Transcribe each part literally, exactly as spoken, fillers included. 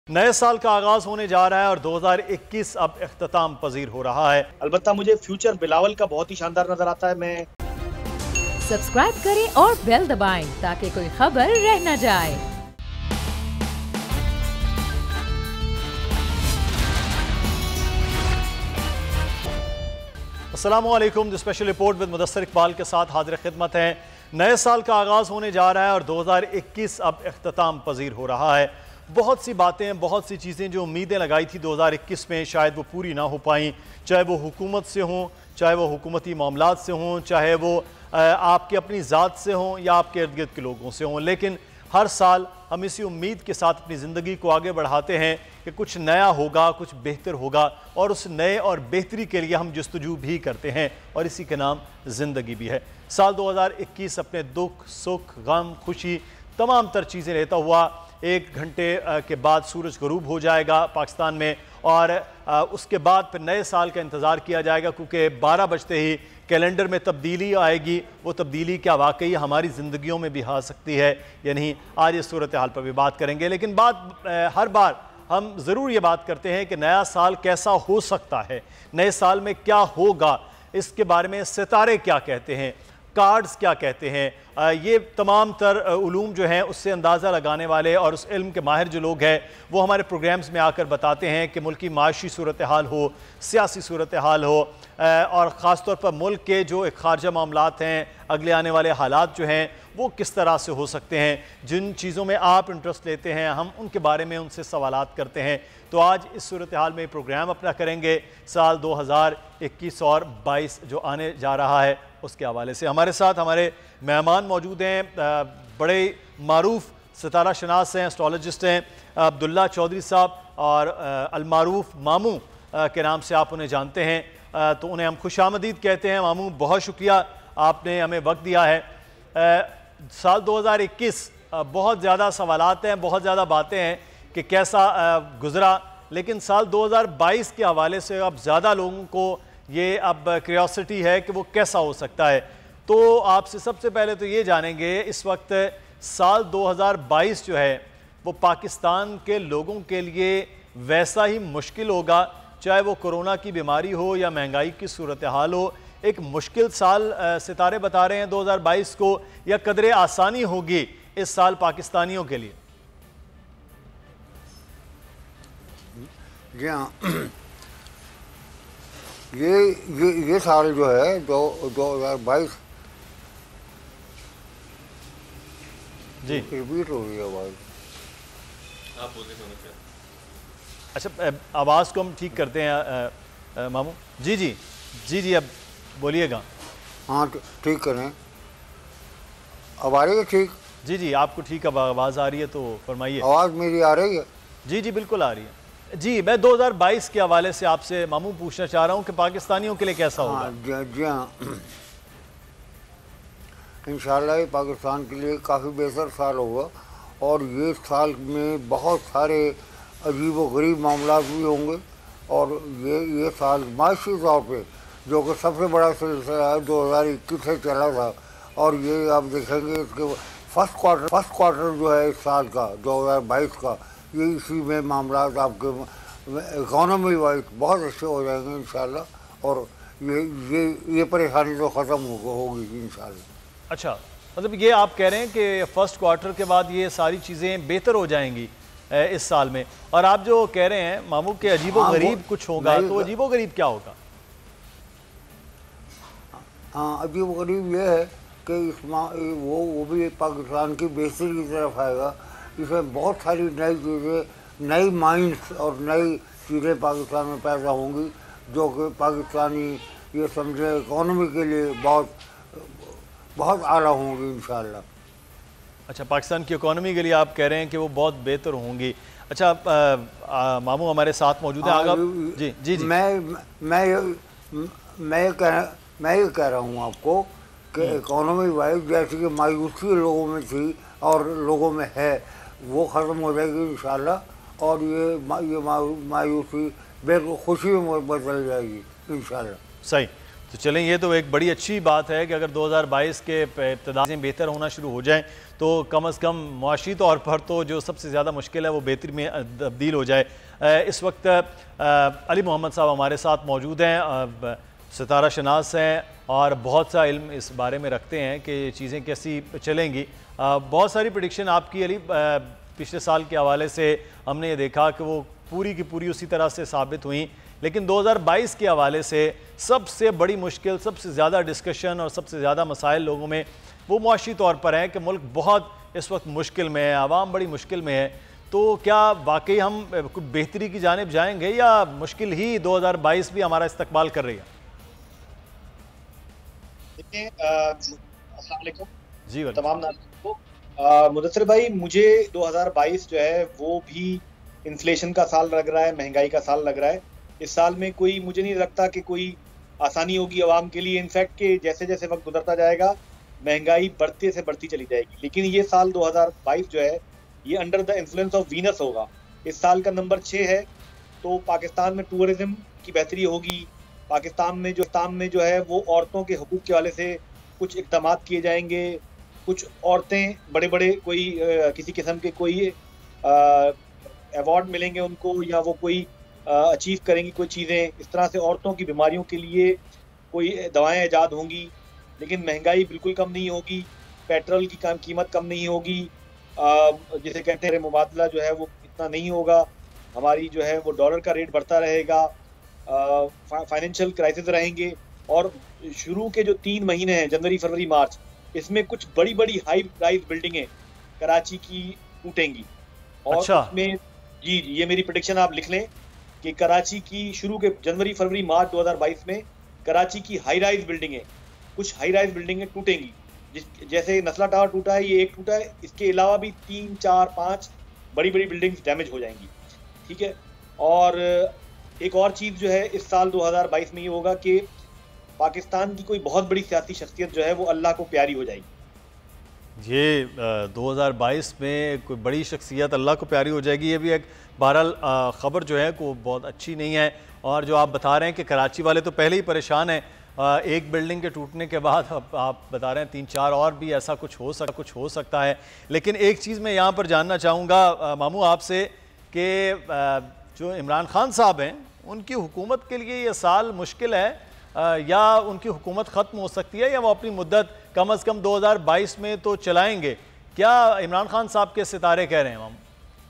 नए साल का आगाज होने जा रहा है और दो हज़ार इक्कीस अब इख्तिताम पजीर हो रहा है। अलबत्ता मुझे फ्यूचर बिलावल का बहुत ही शानदार नजर आता है। मैं सब्सक्राइब करें और बेल दबाएं ताकि कोई खबर रह न जाए। अस्सलामुअलैकुम। The special report with Mudassar Iqbal के साथ हाजिर खिदमत हैं। नए साल का आगाज होने जा रहा है और दो हज़ार इक्कीस अब इख्तिताम पजीर हो रहा है। बहुत सी बातें, बहुत सी चीज़ें जो उम्मीदें लगाई थी दो हज़ार इक्कीस में, शायद वो पूरी ना हो पाई, चाहे वो हुकूमत से हों, चाहे वो हुकूमती मामलात से हों, चाहे वो आपकी अपनी ज़ात से हों या आपके इर्द गिर्द के लोगों से हों। लेकिन हर साल हम इसी उम्मीद के साथ अपनी ज़िंदगी को आगे बढ़ाते हैं कि कुछ नया होगा, कुछ बेहतर होगा, और उस नए और बेहतरी के लिए हम जस्तजू भी करते हैं और इसी के नाम ज़िंदगी भी है। साल दो हज़ार इक्कीस अपने दुख, सुख, गम, खुशी, तमाम तर चीज़ें लेता हुआ एक घंटे के बाद सूरज गरूब हो जाएगा पाकिस्तान में, और उसके बाद फिर नए साल का इंतज़ार किया जाएगा, क्योंकि बारह बजते ही कैलेंडर में तब्दीली आएगी। वो तब्दीली क्या वाकई हमारी ज़िंदगियों में भी आ सकती है या नहीं, आज इस सूरत हाल पर भी बात करेंगे। लेकिन बात हर बार हम ज़रूर ये बात करते हैं कि नया साल कैसा हो सकता है, नए साल में क्या होगा, इसके बारे में सितारे क्या कहते हैं, कार्ड्स क्या कहते हैं। ये तमाम तर उलूम जो हैं उससे अंदाज़ा लगाने वाले और उस इल्म के माहिर जो लोग हैं वो हमारे प्रोग्राम्स में आकर बताते हैं कि मुल्क की माशी सूरत हाल हो, सियासी सूरत हाल हो, और ख़ास तौर पर मुल्क के जो एक खारजा मामलात हैं, अगले आने वाले हालात जो हैं वो किस तरह से हो सकते हैं। जिन चीज़ों में आप इंटरेस्ट लेते हैं हम उनके बारे में उनसे सवालात करते हैं। तो आज इस सूरत हाल में प्रोग्राम अपना करेंगे साल दो हज़ार इक्कीस और बाईस जो आने जा रहा है उसके हवाले से। हमारे साथ हमारे मेहमान मौजूद हैं, बड़े मारूफ सितारा शनास हैं, एस्ट्रोलॉजिस्ट हैं, अब्दुल्ला चौधरी साहब, और अलमारूफ मामू के नाम से आप उन्हें जानते हैं, तो उन्हें हम खुशामदीद कहते हैं। मामू, बहुत शुक्रिया, आपने हमें वक्त दिया है। साल दो हज़ार इक्कीस बहुत ज़्यादा सवालात हैं, बहुत ज़्यादा बातें हैं कि कैसा गुज़रा, लेकिन साल दो हज़ार बाईस के हवाले से अब ज़्यादा लोगों को ये अब क्यूरियोसिटी है कि वो कैसा हो सकता है। तो आपसे सबसे पहले तो ये जानेंगे, इस वक्त साल दो हज़ार बाईस जो है वो पाकिस्तान के लोगों के लिए वैसा ही मुश्किल होगा, चाहे वो कोरोना की बीमारी हो या महंगाई की सूरत हाल हो। एक मुश्किल साल सितारे बता रहे हैं दो हज़ार बाईस को, या कदरे आसानी होगी इस साल पाकिस्तानियों के लिए? जी हाँ, ये ये ये साल जो है दो दो हज़ार बाईस जी रिपीट हो रही है आवाज़। आप बोले क्या? अच्छा, आवाज़ को हम ठीक करते हैं आ, आ, मामू जी जी जी जी अब बोलिएगा। हाँ, ठीक करें। अब आ रही है ठीक? जी जी, आपको ठीक अब आवाज़ आ रही है तो फरमाइए। आवाज़ मेरी आ रही है? जी जी बिल्कुल आ रही है। जी, मैं दो हज़ार बाईस के हवाले से आपसे मामू पूछना चाह रहा हूँ कि पाकिस्तानियों के लिए कैसा होगा? हाँ, जी हाँ, इंशाल्लाह ये पाकिस्तान के लिए काफ़ी बेहतर साल होगा, और ये साल में बहुत सारे अजीब व गरीब मामलात भी होंगे। और ये ये साल माशी तौर पे जो कि सबसे बड़ा सिलसिला है दो हज़ार इक्कीस से चला था, और ये आप देखेंगे इसके फर्स्ट क्वार्टर फर्स्ट क्वार्टर जो है इस साल का दो हज़ार बाईस का, ये इसी में मामलात आपके इकॉनमी वाइज बहुत अच्छे हो जाएंगे इंशाल्लाह, और ये ये ये परेशानी तो ख़त्म हो होगी इंशाल्लाह। अच्छा, मतलब ये आप कह रहे हैं कि फर्स्ट क्वार्टर के बाद ये सारी चीज़ें बेहतर हो जाएंगी इस साल में। और आप जो कह रहे हैं मामू के अजीबो गरीब कुछ होगा, तो अजीबो गरीब क्या होगा? हाँ, अजीब गरीब ये है कि इसमें वो वो भी पाकिस्तान की बेहतरी की तरफ आएगा। इसमें बहुत सारी नई चीज़ें, नई माइंड्स और नई चीज़ें पाकिस्तान में पैदा होंगी, जो कि पाकिस्तानी ये समझे इकॉनमी के लिए बहुत बहुत आला होंगी इंशाल्लाह। अच्छा, पाकिस्तान की इकॉनमी के लिए आप कह रहे हैं कि वो बहुत बेहतर होंगी। अच्छा, आ, आ, मामू हमारे साथ मौजूद हैं। आगे जी जी जी मैं मैं मैं ये कह मैं ये कह रहा हूँ आपको कि इकॉनमी वाइज जैसे कि मायूसी लोगों में थी और लोगों में है, वो ख़त्म हो जाएगी इंशाल्लाह, और ये ये मायूसी बिल्कुल खुशी में बदल जाएगी इंशाल्लाह। सही। तो चलें, ये तो एक बड़ी अच्छी बात है कि अगर दो हज़ार बाईस के इब्तिदा से बेहतर होना शुरू हो जाए तो कम अज़ कम मुआशी तौर पर तो जो सबसे ज़्यादा मुश्किल है वो बेहतरी में तब्दील हो जाए। इस वक्त अली मोहम्मद साहब हमारे साथ मौजूद हैं, सितारा शनास हैं और बहुत सा इल्म इस बारे में रखते हैं कि चीज़ें कैसी चलेंगी। बहुत सारी प्रेडिक्शन आपकी अली पिछले साल के हवाले से हमने ये देखा कि वो पूरी की पूरी उसी तरह से साबित हुई, लेकिन दो हज़ार बाईस के हवाले से सबसे बड़ी मुश्किल, सबसे ज़्यादा डिस्कशन और सबसे ज़्यादा मसाइल लोगों में वो मुआशी तौर पर है कि मुल्क बहुत इस वक्त मुश्किल में है, आवाम बड़ी मुश्किल में है। तो क्या वाकई हम कुछ बेहतरी की जानिब जाएंगे या मुश्किल ही दो हज़ार बाईस भी हमारा इस्तकबाल कर रही है? देखिए, अस्सलाम वालेकुम जी तमाम नाज़रीन को। मुदस्सिर भाई, मुझे दो हज़ार बाईस जो है वो भी इन्फ्लेशन का साल लग रहा है, महंगाई का साल लग रहा है। इस साल में कोई मुझे नहीं लगता कि कोई आसानी होगी आवाम के लिए। इनफैक्ट कि जैसे जैसे वक्त गुजरता जाएगा महंगाई बढ़ते से बढ़ती चली जाएगी। लेकिन ये साल दो हज़ार बाईस जो है ये under the influence of Venus होगा। इस साल का नंबर छः है, तो पाकिस्तान में टूरिज्म की बेहतरी होगी। पाकिस्तान में जो ताम में जो है वो औरतों के हकूक़ के वाले से कुछ इक़दाम किए जाएंगे। कुछ औरतें बड़े बड़े कोई आ, किसी किस्म के कोई अवार्ड मिलेंगे उनको, या वो कोई अचीव करेंगी कोई चीज़ें। इस तरह से औरतों की बीमारियों के लिए कोई दवाएं ईजाद होंगी। लेकिन महंगाई बिल्कुल कम नहीं होगी, पेट्रोल की कम कीमत कम नहीं होगी, जिसे कहते हैं मुबादला जो है वो इतना नहीं होगा, हमारी जो है वो डॉलर का रेट बढ़ता रहेगा, फाइनेंशियल क्राइसिस रहेंगे। और शुरू के जो तीन महीने हैं जनवरी फरवरी मार्च, इसमें कुछ बड़ी बड़ी हाई राइज बिल्डिंगें कराची की टूटेंगी। और अच्छा। उसमें जी ये मेरी प्रेडिक्शन आप लिख लें कि कराची की शुरू के जनवरी फरवरी मार्च दो हज़ार बाईस में कराची की हाई राइज बिल्डिंगें, कुछ हाई राइज बिल्डिंगें टूटेंगी। जिस जैसे नस्ला टावर टूटा है, ये एक टूटा है, इसके अलावा भी तीन चार पाँच बड़ी बड़ी बिल्डिंग्स डैमेज हो जाएंगी। ठीक है। और एक और चीज़ जो है इस साल दो हज़ार बाईस में ये होगा कि पाकिस्तान की कोई बहुत बड़ी सियासी शख्सियत जो है वो अल्लाह को प्यारी हो जाएगी। ये दो हज़ार बाईस में कोई बड़ी शख्सियत अल्लाह को प्यारी हो जाएगी, ये भी एक बहरहाल ख़बर जो है को बहुत अच्छी नहीं है। और जो आप बता रहे हैं कि कराची वाले तो पहले ही परेशान हैं, एक बिल्डिंग के टूटने के बाद आप बता रहे हैं तीन चार और भी ऐसा कुछ हो सकता कुछ हो सकता है। लेकिन एक चीज़ मैं यहाँ पर जानना चाहूँगा मामू आपसे कि जो इमरान खान साहब हैं उनकी हुकूमत के लिए ये साल मुश्किल है, या उनकी हुकूमत ख़त्म हो सकती है, या वो अपनी मुद्दत कम अज़ कम दो हज़ार बाईस में तो चलाएंगे? क्या इमरान खान साहब के सितारे कह रहे हैं हम?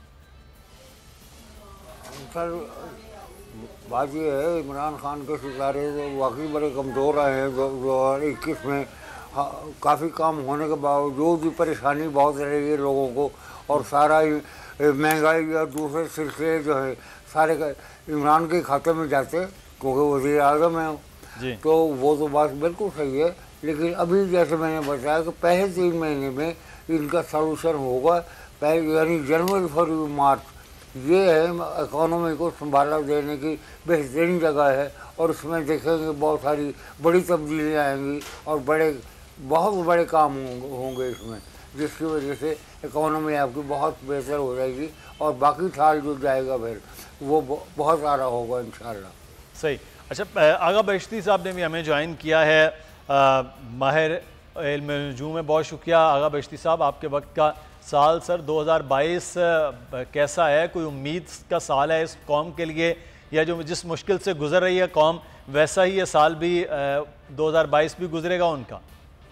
सर बात ये है, इमरान खान के सितारे वाकई बड़े कमज़ोर आए हैं। दो हज़ार इक्कीस में काफ़ी काम होने के बावजूद भी परेशानी बहुत रही है लोगों को, और सारा महंगाई या दूसरे सिलसिले जो है सारे इमरान के खाते में जाते, क्योंकि वज़ीर आज़म है। तो वो तो बात बिल्कुल सही है। लेकिन अभी जैसे मैंने बताया कि पहले तीन महीने में इनका सलूशन होगा, पहले यानी जनवरी फरवरी मार्च, ये है इकोनॉमी को संभाला देने की बेहतरीन जगह है। और इसमें देखेंगे बहुत सारी बड़ी तब्दीलियाँ आएंगी और बड़े बहुत बड़े काम होंगे इसमें, जिसकी वजह से इकोनॉमी आपकी बहुत बेहतर हो जाएगी। और बाकी साल जो जाएगा फिर वो बहुत सारा होगा इंशाल्लाह। सही। अच्छा, आगा बहिश्ती साहब ने भी हमें ज्वाइन किया है। माहिर इल्म नजूम में बहुत शुक्रिया आगा बहिश्ती साहब। आपके वक्त का साल सर दो हज़ार बाईस कैसा है? कोई उम्मीद का साल है इस कौम के लिए, या जो जिस मुश्किल से गुजर रही है कौम वैसा ही ये साल भी दो हज़ार बाईस भी गुजरेगा उनका?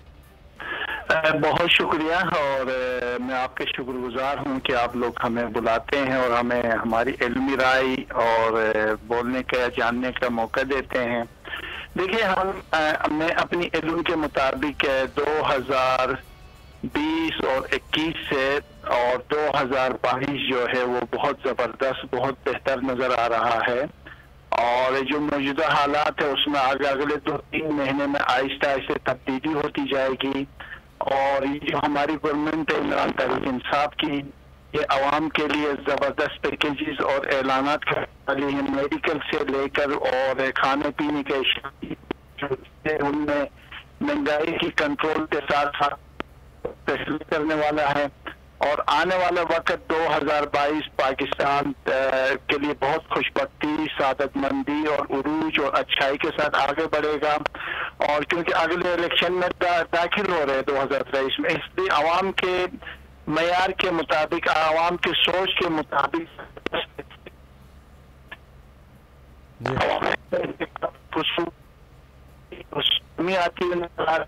बहुत शुक्रिया, और मैं आपके शुक्रगुजार हूँ कि आप लोग हमें बुलाते हैं और हमें हमारी इल्मी राय और बोलने का जानने का मौका देते हैं। देखिए, हम मैं अपनी इल्म के मुताबिक दो हज़ार बीस और इक्कीस से और दो हज़ार बाईस जो है वो बहुत ज़बरदस्त, बहुत बेहतर नज़र आ रहा है। और जो मौजूदा हालात है उसमें आगे अगले दो तीन महीने में आहिस्ता आहिस्ता तब्दीली होती जाएगी। और ये जो हमारी गवर्नमेंट है इमरान तहरीक इंसाफ की, ये आवाम के लिए ज़बरदस्त पैकेजेस और ऐलानात कर रही है, मेडिकल से लेकर और खाने पीने के अशिया, उनमें महंगाई की कंट्रोल के साथ साथ फैसले करने वाला है। और आने वाला वक्त दो हज़ार बाईस पाकिस्तान के लिए बहुत खुशबख्ती, सादतमंदी और उरूज और अच्छाई के साथ आगे बढ़ेगा। और क्योंकि अगले इलेक्शन में दा, दाखिल हो रहे हैं दो हज़ार तेईस में, इसलिए आवाम के मयार के मुताबिक, आवाम की सोच के मुताबिक आती है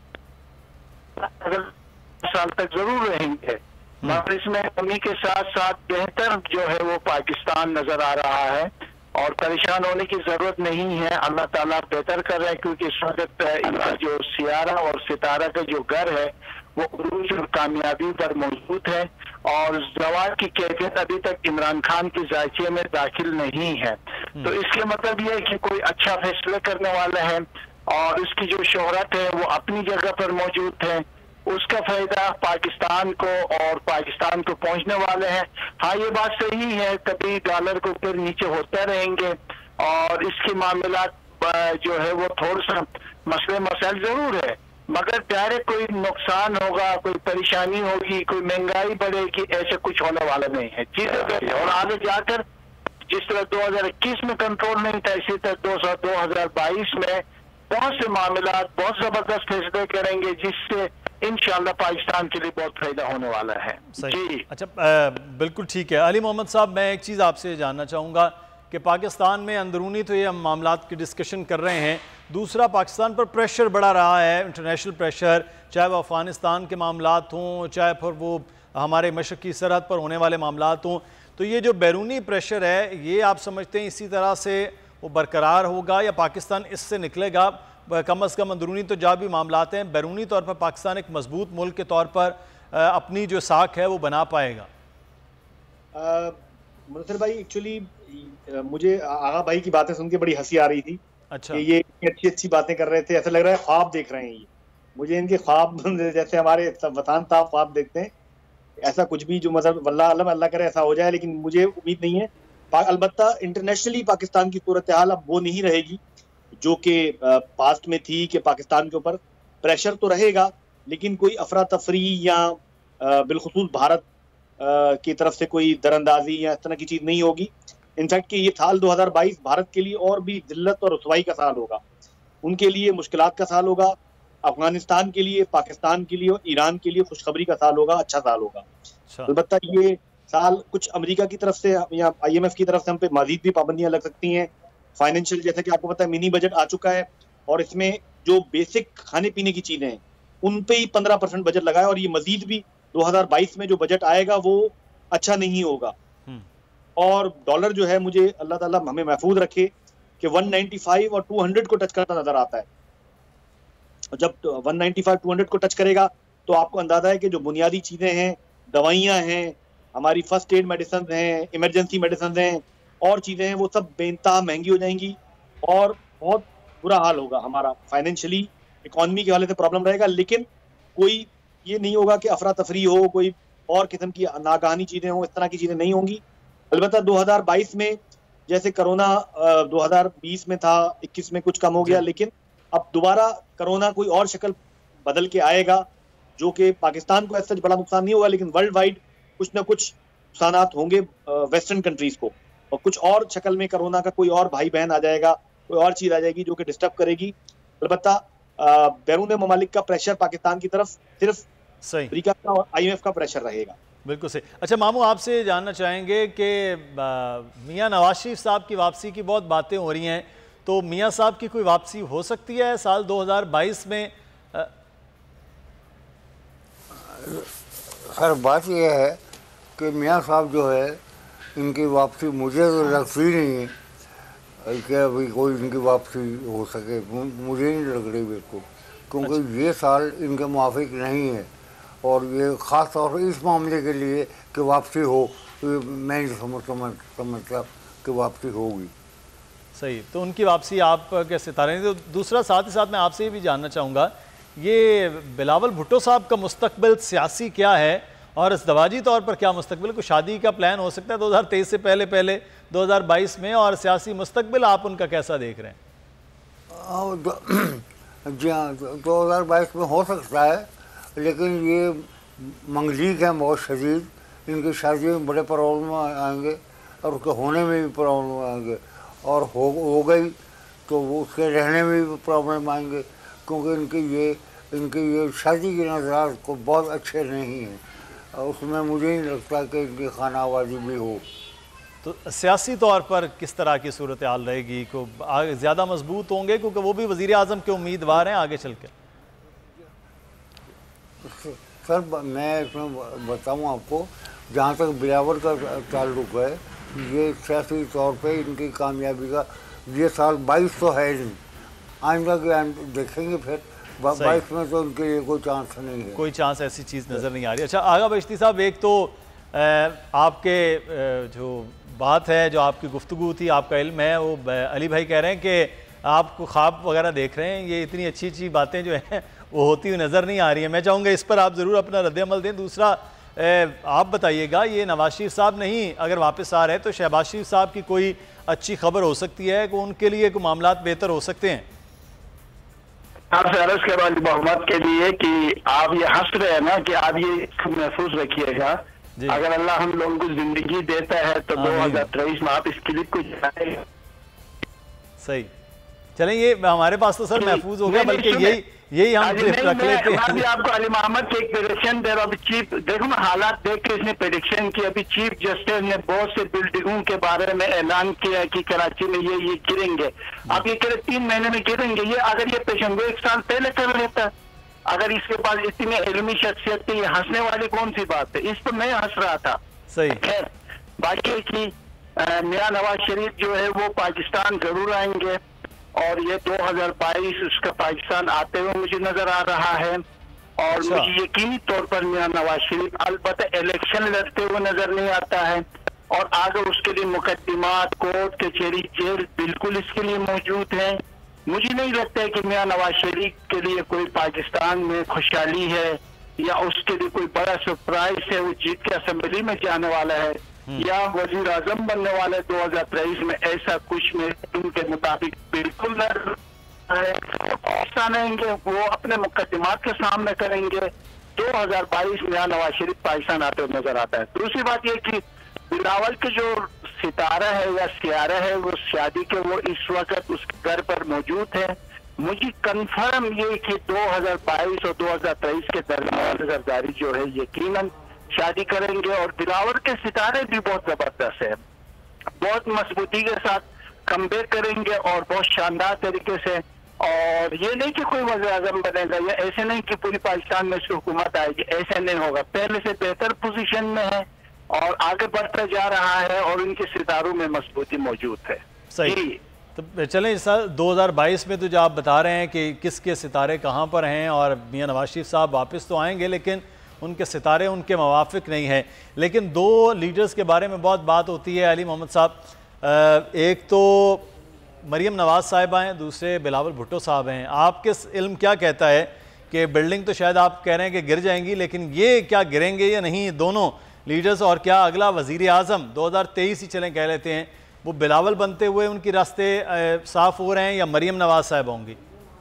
अगर साल तक जरूर रहेंगे, मगर इसमें कमी के साथ साथ बेहतर जो है वो पाकिस्तान नजर आ रहा है और परेशान होने की जरूरत नहीं है। अल्लाह ताला बेहतर कर रहा है, क्योंकि इस वक्त इनका जो सियारा और सितारा का जो घर है वो उरूज और कामयाबी पर मौजूद है और जवाब की कैफियत अभी तक इमरान खान की जायचे में दाखिल नहीं है। तो इसके मतलब ये है कि कोई अच्छा फैसला करने वाला है और इसकी जो शोहरत है वो अपनी जगह पर मौजूद है, उसका फायदा पाकिस्तान को और पाकिस्तान को पहुंचने वाले हैं। हाँ, ये बात सही है, कभी डॉलर को ऊपर नीचे होते रहेंगे और इसके मामलात जो है वो थोड़ा सा मसले मसाइल जरूर है, मगर डायरेक्ट कोई नुकसान होगा, कोई परेशानी होगी, कोई महंगाई बढ़ेगी, ऐसे कुछ होने वाला नहीं है चीजें। और आगे जाकर जिस तरह दो हजार इक्कीस में कंट्रोल नहीं था, इसी तरह दो हजार बाईस में बहुत से मामलात बहुत जबरदस्त फैसले करेंगे जिससे इंशाअल्लाह पाकिस्तान के लिए बहुत फायदा होने वाला है। जी अच्छा, आ, बिल्कुल ठीक है। अली मोहम्मद साहब, मैं एक चीज़ आपसे जानना चाहूँगा कि पाकिस्तान में अंदरूनी तो ये हम मामलात की डिस्कशन कर रहे हैं, दूसरा पाकिस्तान पर प्रेशर बढ़ा रहा है, इंटरनेशनल प्रेशर, चाहे वो अफ़गानिस्तान के मामलात हों, चाहे फिर वो हमारे मशरक़ी सरहद पर होने वाले मामलात हों। तो ये जो बैरूनी प्रेशर है, ये आप समझते हैं इसी तरह से वो बरकरार होगा या पाकिस्तान इससे निकलेगा? कम अज़ कम अंदरूनी तो जहाँ भी मामलात हैं, बैरूनी तौर पर पाकिस्तान एक मजबूत मुल्क के तौर पर अपनी जो साख है वो बना पाएगा? मुनसर भाई, एक्चुअली मुझे आगा भाई की बातें सुन के बड़ी हंसी आ रही थी। अच्छा, कि ये अच्छी अच्छी बातें कर रहे थे, ऐसा लग रहा है ख्वाब देख रहे हैं ये। मुझे इनके ख्वाब जैसे हमारे वतान साहब ख्वाब देखते हैं, ऐसा कुछ भी जो मतलब वल्लाह अल्लाह अल्लाह करे ऐसा हो जाए, लेकिन मुझे उम्मीद नहीं है। अलबत्ता इंटरनेशनली पाकिस्तान की सूरत हाल अब वो नहीं रहेगी जो कि पास्ट में थी, कि पाकिस्तान के ऊपर प्रेशर तो रहेगा लेकिन कोई अफरा तफरी या बिलखुसूस भारत की तरफ से कोई दरअंदाजी या इस तरह की चीज़ नहीं होगी। इनफैक्ट कि ये साल दो हज़ार बाईस भारत के लिए और भी जिल्लत और रुसवाई का साल होगा, उनके लिए मुश्किलात का साल होगा, अफगानिस्तान के लिए, पाकिस्तान के लिए और ईरान के लिए खुशखबरी का साल होगा, अच्छा साल होगा। अलबत्ता ये साल कुछ अमेरिका की तरफ से या आई एम एफ की तरफ से हम पे मजीद भी पाबंदियां लग सकती हैं। फाइनेंशियल, जैसे कि आपको पता है, मिनी बजट आ चुका है और इसमें जो बेसिक खाने पीने की चीजें हैं उन पे ही पंद्रह परसेंट बजट लगा है और ये मजीद भी दो हज़ार बाईस में जो बजट आएगा वो अच्छा नहीं होगा। और डॉलर जो है, मुझे अल्लाह ताला हमें महफूज रखे कि एक सौ पचानवे और दो सौ को टच करता नजर आता है। जब एक सौ पचानवे दो सौ को टच करेगा तो आपको अंदाजा है कि जो बुनियादी चीजें हैं, दवाइयां हैं, हमारी फर्स्ट एड मेडिसिन हैं, इमरजेंसी मेडिसिन हैं और चीजें हैं, वो सब बेइंतहा महंगी हो जाएंगी और बहुत बुरा हाल होगा हमारा। फाइनेंशियली इकोनॉमी के हवाले से प्रॉब्लम रहेगा, लेकिन कोई ये नहीं होगा कि अफरा तफरी हो, कोई और किस्म की नागहानी चीजें हो, इस तरह की चीजें नहीं होंगी। अलबत्ता दो हज़ार बाईस में जैसे कोरोना दो हज़ार बीस में था, इक्कीस में कुछ कम हो गया, लेकिन अब दोबारा कोरोना कोई और शक्ल बदल के आएगा जो कि पाकिस्तान को ऐसा बड़ा नुकसान नहीं होगा, लेकिन वर्ल्ड वाइड कुछ ना कुछ नुकसानात होंगे वेस्टर्न कंट्रीज को, और कुछ और शक्ल में कोरोना का कोई और भाई बहन आ जाएगा, कोई और चीज आ जाएगी जो कि डिस्टर्ब करेगी। अलबत्ता बैरून ममालिक का प्रेशर पाकिस्तान की तरफ सिर्फ सही अमेरिका का और आई एम एफ का प्रेशर रहेगा। बिल्कुल सही। अच्छा मामू, आपसे जानना चाहेंगे कि मियां नवाज शरीफ साहब की वापसी की बहुत बातें हो रही हैं, तो मियां साहब की कोई वापसी हो सकती है साल दो हज़ार बाईस में? सर, बात यह है कि मियां साहब जो है, इनकी वापसी मुझे तो लगती नहीं है कि अभी कोई इनकी वापसी हो सके, मुझे नहीं लग रही बिल्कुल, क्योंकि अच्छा। ये साल इनके मुआफिक नहीं है और ये ख़ास तौर पर इस मामले के लिए कि वापसी हो, मैं नहीं समझ समझ समझता कि वापसी होगी। सही, तो उनकी वापसी आप कैसे तारे? तो दूसरा साथ ही साथ मैं आपसे ये भी जानना चाहूँगा, ये बिलावल भुट्टो साहब का मुस्तकबिल सियासी क्या है और इज़्दवाजी तौर पर क्या मुस्तकबिल? को शादी का प्लान हो सकता है दो हज़ार तेईस से पहले पहले दो हज़ार बाईस में, और सियासी मुस्तकबिल आप उनका कैसा देख रहे हैं? जी हाँ, दो हज़ार बाईस में हो सकता है, लेकिन ये मंगलीक हैं बहुत शदीद, इनकी शादी में बड़े प्रॉब्लम आएंगे और उसके होने में भी प्रॉब्लम आएंगे, और हो हो गई तो वो उसके रहने में भी प्रॉब्लम आएंगे, क्योंकि इनकी ये इनकी ये शादी के नज़रात को बहुत अच्छे नहीं हैं, और उसमें मुझे नहीं लगता कि इनकी खाना आवाज़ी भी हो। तो सियासी तौर पर किस तरह की सूरत हाल रहेगी? को ज़्यादा मजबूत होंगे क्योंकि वो भी वज़ीर आज़म के उम्मीदवार हैं आगे चल के? सर मैं इसमें बताऊँ आपको, जहाँ तक बिलावल का ताल्लुक़ है, ये सियासी तौर पे इनकी कामयाबी का ये साल बाईस तो है नहीं, आइंदा के देखेंगे फिर बाईस में तो उनके लिए कोई चांस नहीं है, कोई चांस ऐसी चीज़ नज़र नहीं आ रही। अच्छा आगा बश्ती साहब, एक तो आपके जो बात है, जो आपकी गुफ्तगू थी, आपका इल्म है, वो अली भाई कह रहे हैं कि आप ख्वाब वगैरह देख रहे हैं, ये इतनी अच्छी अच्छी बातें जो हैं वो होती हुई नज़र नहीं आ रही हैं। मैं चाहूँगा इस पर आप ज़रूर अपना रद्द-ए-अमल दें। दूसरा आप बताइएगा, ये नवाज शरीफ साहब नहीं अगर वापस आ रहे हैं तो शहबाज शरीफ साहब की कोई अच्छी खबर हो सकती है कि उनके लिए कोई मामला बेहतर हो सकते हैं? आपसे अर्ज के बाद मोहम्मद के लिए कि आप ये हंस रहे हैं ना कि आप ये महफूज रखिएगा, अगर अल्लाह हम लोगों को जिंदगी देता है तो दो हजार तेईस में आप इस क्लिप को जाएगा। सही, चलें ये हमारे पास तो सर महफूज हो गया, बल्कि यही यही हम रख लेते हैं। अभी आपको अली मोहम्मद की एक प्रेडिक्शन दे रहा हूँ। अभी चीफ देखो ना, हालात देख के इसने प्रेडिक्शन की। अभी चीफ जस्टिस ने बहुत से बिल्डिंगों के बारे में ऐलान किया कि कराची में ये ये गिरेंगे। आप ये कह रहे तीन महीने में गिरेंगे, ये अगर ये पेशेंट को एक साल पहले कर लेता, अगर इसके पास इतनी इल्मी शख्सियत थी, हंसने वाली कौन सी बात है? इस पर मैं हंस रहा था। सही। खैर बाकी की मियां नवाज शरीफ जो है वो पाकिस्तान जरूर आएंगे, और ये दो हजार बाईस उसका पाकिस्तान आते हुए मुझे नजर आ रहा है, और अच्छा। मुझे यकीनी तौर पर मियां नवाज शरीफ अलबत्ता इलेक्शन लड़ते हुए नजर नहीं आता है, और आगे उसके लिए मुकदमात, कोर्ट, कचहरी, जेल बिल्कुल इसके लिए मौजूद है। मुझे नहीं लगता है कि मियां नवाज शरीफ के लिए कोई पाकिस्तान में खुशहाली है या उसके लिए कोई बड़ा सरप्राइज है, वो जीत के असेंबली में जाने वाला है या वजीर आजम बनने वाले दो हजार तेईस में, ऐसा कुछ में उनके मुताबिक बिल्कुल पाकिस्तान आएंगे, वो अपने मुकदमात के सामने करेंगे। दो हजार बाईस में नवाज शरीफ पाकिस्तान आते हुए नजर आता है। दूसरी बात यह कि बिलावल के जो सितारा है या सियारा है, वो शादी के वो इस वक्त उसके घर पर मौजूद है। मुझे कंफर्म ये कि दो हजार बाईस और दो हजार तेईस के दरमियान जरदारी जो है यकीनन शादी करेंगे, और बिलावल के सितारे भी बहुत जबरदस्त है, बहुत मजबूती के साथ कमबैक करेंगे और बहुत शानदार तरीके से। और ये नहीं कि कोई वज़ीर आज़म बनेगा, या ऐसे नहीं कि पूरी पाकिस्तान में इसकी हुकूमत आएगी, ऐसे नहीं होगा। पहले से बेहतर पोजीशन में है और आगे बढ़ता जा रहा है, और इनके सितारों में मजबूती मौजूद है। सही। तो चलें सर, दो हज़ार बाईस में तो जो आप बता रहे हैं कि किसके सितारे कहाँ पर हैं, और मियां नवाज शरीफ साहब वापस तो आएंगे लेकिन उनके सितारे उनके मुवाफिक नहीं हैं। लेकिन दो लीडर्स के बारे में बहुत बात होती है अली मोहम्मद साहब, एक तो मरीम नवाज साहिबा हैं, दूसरे बिलावल भुट्टो साहब हैं। आपके इल्म क्या कहता है कि बिल्डिंग तो शायद आप कह रहे हैं कि गिर जाएंगी, लेकिन ये क्या गिरेंगे या नहीं दोनों लीडर्स? और क्या अगला वज़ीर आज़म दो हज़ार तेईस ही चलें कह लेते हैं, वो बिलावल बनते हुए उनके रास्ते साफ़ हो रहे हैं या मरीम नवाज साहिबा होंगी?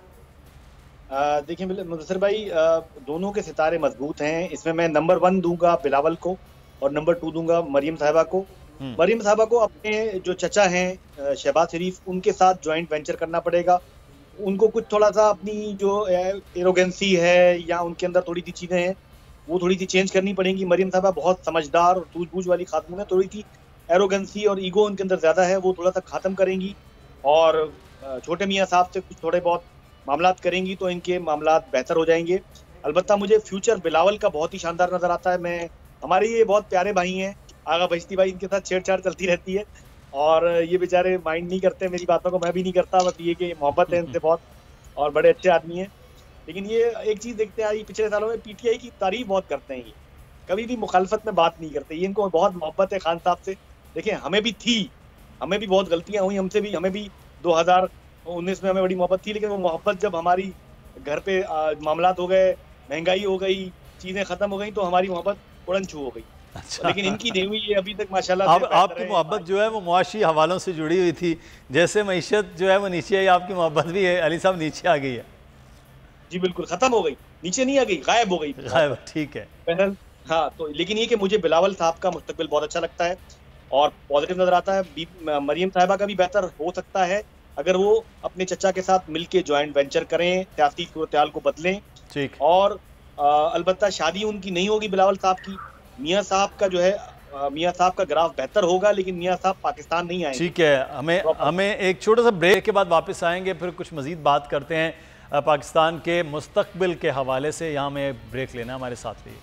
देखिए मुदस्सिर भाई, आ, दोनों के सितारे मजबूत हैं। इसमें मैं नंबर वन दूंगा बिलावल को और नंबर टू दूंगा मरीम साहिबा को। मरीम साहिबा को अपने जो चचा हैं शहबाज शरीफ, उनके साथ जॉइंट वेंचर करना पड़ेगा। उनको कुछ थोड़ा सा अपनी जो एरोगेंसी है या उनके अंदर थोड़ी सी चीज़ें हैं वो थोड़ी सी चेंज करनी पड़ेंगी। मरीम साहिबा बहुत समझदार और सूझबूझ वाली खातून है, थोड़ी सी एरोगेंसी और ईगो उनके अंदर ज़्यादा है, वो थोड़ा सा ख़त्म करेंगी और छोटे मियाँ साहब से कुछ थोड़े बहुत मामलात करेंगी तो इनके मामलात बेहतर हो जाएंगे। अलबत्ता मुझे फ्यूचर बिलावल का बहुत ही शानदार नज़र आता है। मैं हमारे ये बहुत प्यारे भाई हैं, आगा बश्ती भाई, इनके साथ छेड़छाड़ चलती रहती है और ये बेचारे माइंड नहीं करते मेरी बातों को, मैं भी नहीं करता, बस ये कि मोहब्बत है इनसे बहुत और बड़े अच्छे आदमी हैं। लेकिन ये एक चीज़ देखते हैं पिछले सालों में पीटीआई की तारीफ बहुत करते हैं, ये कभी भी मुखालफत में बात नहीं करते, ये इनको बहुत मोहब्बत है खान साहब से। देखिए हमें भी थी, हमें भी बहुत गलतियाँ हुई, हमसे भी हमें भी दो हज़ार उन्नीस में हमें बड़ी मोहब्बत थी, लेकिन वो मोहब्बत जब हमारी घर पे मामलात हो गए, महंगाई हो गई, चीज़ें ख़त्म हो गई तो हमारी मोहब्बत उड़न छू हो गई। अच्छा। लेकिन इनकी नहीं हुई, ये अभी तक माशाल्लाह। अब आपकी मोहब्बत जो है वो मुआशी हवालों से जुड़ी हुई थी, जैसे मईशत जो है वो नीचे आई, आपकी मोहब्बत भी है अली साहब नीचे आ गई है। जी बिल्कुल ख़त्म हो गई। नीचे नहीं आ गई, गायब हो गई। गायब, ठीक है। बहरहाल हाँ, तो लेकिन ये कि मुझे बिलावल साहब का मुस्तकबिल बहुत अच्छा लगता है और पॉजिटिव नजर आता है। मरियम साहिबा का भी बेहतर हो सकता है अगर वो अपने चचा के साथ मिलके ज्वाइंट वेंचर करें, सियासी सूरत-ए-हाल को बदलें। ठीक। और अलबत्ता शादी उनकी नहीं होगी बिलावल साहब की, मियाँ साहब का जो है मियाँ साहब का ग्राफ बेहतर होगा, लेकिन मियाँ साहब पाकिस्तान नहीं आएंगे। ठीक है, हमें हमें एक छोटा सा ब्रेक के बाद वापस आएंगे, फिर कुछ मजीद बात करते हैं पाकिस्तान के मुस्तकबिल के हवाले से। यहाँ में ब्रेक लेना, हमारे साथ रहिए।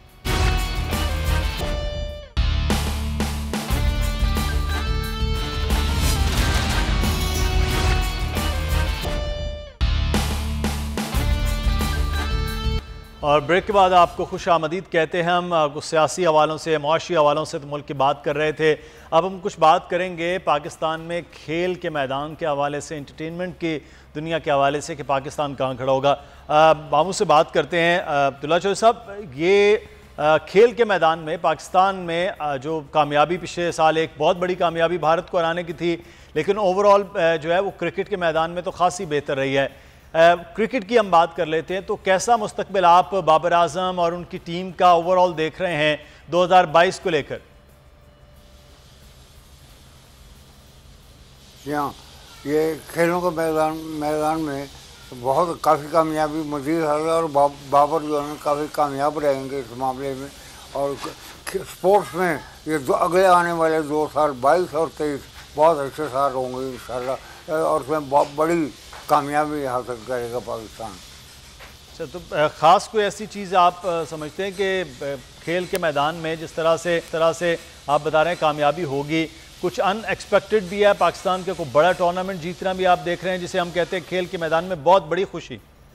और ब्रेक के बाद आपको खुश आमदीद कहते हैं। हम कुछ सियासी हवालों से, मुआशी हवालों से तो मुल्क की बात कर रहे थे, अब हम कुछ बात करेंगे पाकिस्तान में खेल के मैदान के हवाले से, एंटरटेनमेंट की दुनिया के हवाले से कि पाकिस्तान कहाँ खड़ा होगा। मामू से बात करते हैं। अब्दुल्ला चौधरी साहब, ये आ, खेल के मैदान में पाकिस्तान में आ, जो कामयाबी पिछले साल एक बहुत बड़ी कामयाबी भारत को हराने की थी, लेकिन ओवरऑल जो है वो क्रिकेट के मैदान में तो खासी बेहतर रही है। क्रिकेट की हम बात कर लेते हैं, तो कैसा मुस्तकबिल आप बाबर आजम और उनकी टीम का ओवरऑल देख रहे हैं दो हज़ार बाईस को लेकर? यहाँ ये खेलों के मैदान मैदान में बहुत काफ़ी कामयाबी मज़ीद है और बा, बाबर जो है काफ़ी कामयाब रहेंगे इस मामले में। और स्पोर्ट्स में ये दो अगले आने वाले दो साल बाईस और तेईस बहुत अच्छे साल होंगे इंशाल्लाह, और उसमें बहुत बड़ी कामयाबी हासिल करेगा पाकिस्तान। अच्छा, तो ख़ास कोई ऐसी चीज़ आप समझते हैं कि खेल के मैदान में जिस तरह से तरह से आप बता रहे हैं कामयाबी होगी, कुछ अनएक्सपेक्टेड भी है पाकिस्तान के, कोई बड़ा टूर्नामेंट जीतना भी आप देख रहे हैं जिसे हम कहते हैं खेल के मैदान में बहुत बड़ी खुशी?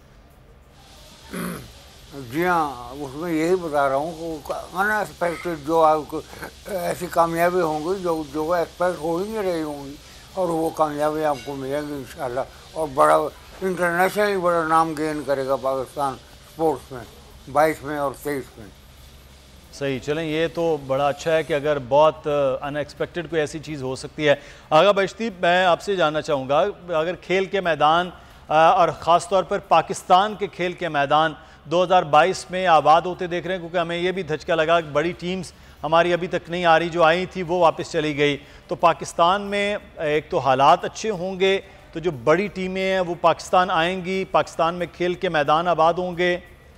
जी हाँ, उसमें यही बता रहा हूँ कि अनएक्सपेक्टेड जो आपको ऐसी कामयाबी होंगी जो जो एक्सपेक्ट हो ही नहीं रही होंगी, और वो कामयाबी आपको मिलेंगी इंशाल्लाह। और बड़ा इंटरनेशनली बड़ा नाम गेन करेगा पाकिस्तान स्पोर्ट्स में बाईस में और तेईस में। सही, चलें, ये तो बड़ा अच्छा है कि अगर बहुत अनएक्सपेक्टेड कोई ऐसी चीज़ हो सकती है। आगा बश्ती, मैं आपसे जानना चाहूँगा, अगर खेल के मैदान और ख़ास तौर पर पाकिस्तान के खेल के मैदान दो हज़ार बाईस में आबाद होते देख रहे हैं, क्योंकि हमें ये भी धचका लगा कि बड़ी टीम्स हमारी अभी तक नहीं आ रही, जो आई थी वो वापस चली गई, तो पाकिस्तान में एक तो हालात अच्छे होंगे, तो जो बड़ी टीमें हैं वो पाकिस्तान आएंगी, पाकिस्तान में खेल के मैदान आबाद होंगे।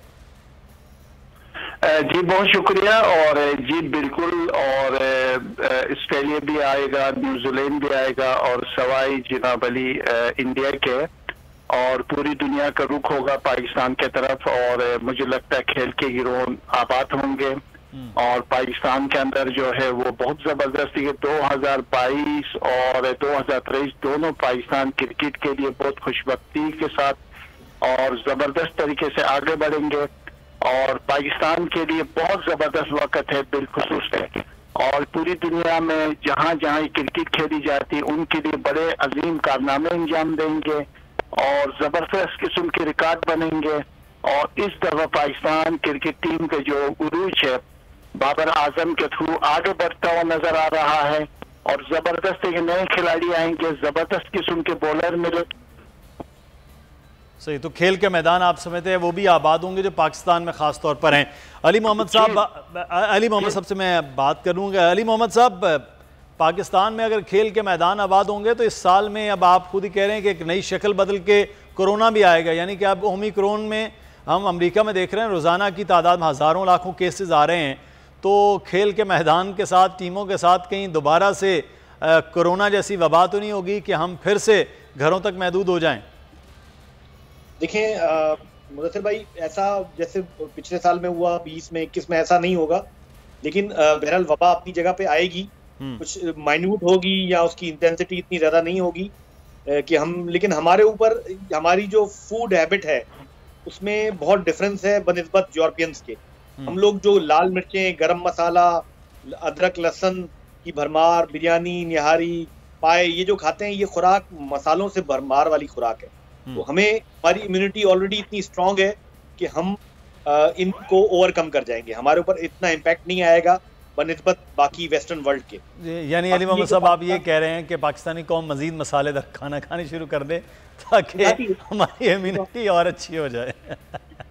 जी बहुत शुक्रिया। और जी बिल्कुल, और ऑस्ट्रेलिया भी आएगा, न्यूजीलैंड भी आएगा, और सवाई जनाब अली इंडिया के, और पूरी दुनिया का रुख होगा पाकिस्तान के तरफ। और मुझे लगता है खेल के गिरोह आबाद होंगे, और पाकिस्तान के अंदर जो है वो बहुत जबरदस्ती है। दो हज़ार बाईस और दो हज़ार तेईस दोनों पाकिस्तान क्रिकेट के लिए बहुत खुशबख्ती के साथ और जबरदस्त तरीके से आगे बढ़ेंगे, और पाकिस्तान के लिए बहुत जबरदस्त वक्त है बिलखुसूस है। और पूरी दुनिया में जहां जहां क्रिकेट खेली जाती है उनके लिए बड़े अजीम कारनामे अंजाम देंगे, और जबरदस्त किस्म के रिकॉर्ड बनेंगे। और इस दफा पाकिस्तान क्रिकेट टीम का जो उरूज है बाबर आजम के थ्रू आगे बढ़ता हुआ नजर आ रहा है, और जबरदस्त एक नए खिलाड़ी आएंगे, जबरदस्त किस्म के बॉलर मिले। सही, तो खेल के मैदान आप समझते हैं वो भी आबाद होंगे जो पाकिस्तान में खास तौर पर हैं। अली मोहम्मद साहब, अली मोहम्मद साहब से मैं बात करूंगा। अली मोहम्मद साहब, पाकिस्तान में अगर खेल के मैदान आबाद होंगे तो इस साल में अब आप खुद ही कह रहे हैं कि एक नई शक्ल बदल के कोरोना भी आएगा, यानी कि अब ओमिक्रॉन में हम अमेरिका में देख रहे हैं रोज़ाना की तादाद में हज़ारों लाखों केसेस आ रहे हैं, तो खेल के मैदान के साथ टीमों के साथ कहीं दोबारा से कोरोना जैसी वबा तो नहीं होगी कि हम फिर से घरों तक महदूद हो जाएं? देखें मुदस्सिर भाई, ऐसा जैसे पिछले साल में हुआ बीस में इक्कीस में ऐसा नहीं होगा, लेकिन बहरहाल वबा अपनी जगह पे आएगी, कुछ माइन्यूट होगी या उसकी इंटेंसिटी इतनी ज़्यादा नहीं होगी कि हम, लेकिन हमारे ऊपर हमारी जो फूड हैबिट है उसमें बहुत डिफरेंस है बनिस्बत यूरोपियंस के। हम लोग जो लाल मिर्चें, गरम मसाला, अदरक लहसुन की भरमार, बिरयानी, निहारी, पाए, ये जो खाते हैं ये खुराक मसालों से भरमार वाली खुराक है। तो हमें हमारी इम्यूनिटी ऑलरेडी इतनी स्ट्रांग है कि हम आ, इनको ओवरकम कर जाएंगे, हमारे ऊपर इतना इम्पैक्ट नहीं आएगा बनिस्बत बाकी वेस्टर्न वर्ल्ड के। यानी अली मोहम्मद साहब आप ये कह रहे हैं कि पाकिस्तानी कौम मजीद मसालेदार खाना खाने शुरू कर दे ताकि हमारी इम्यूनिटी और अच्छी हो जाए।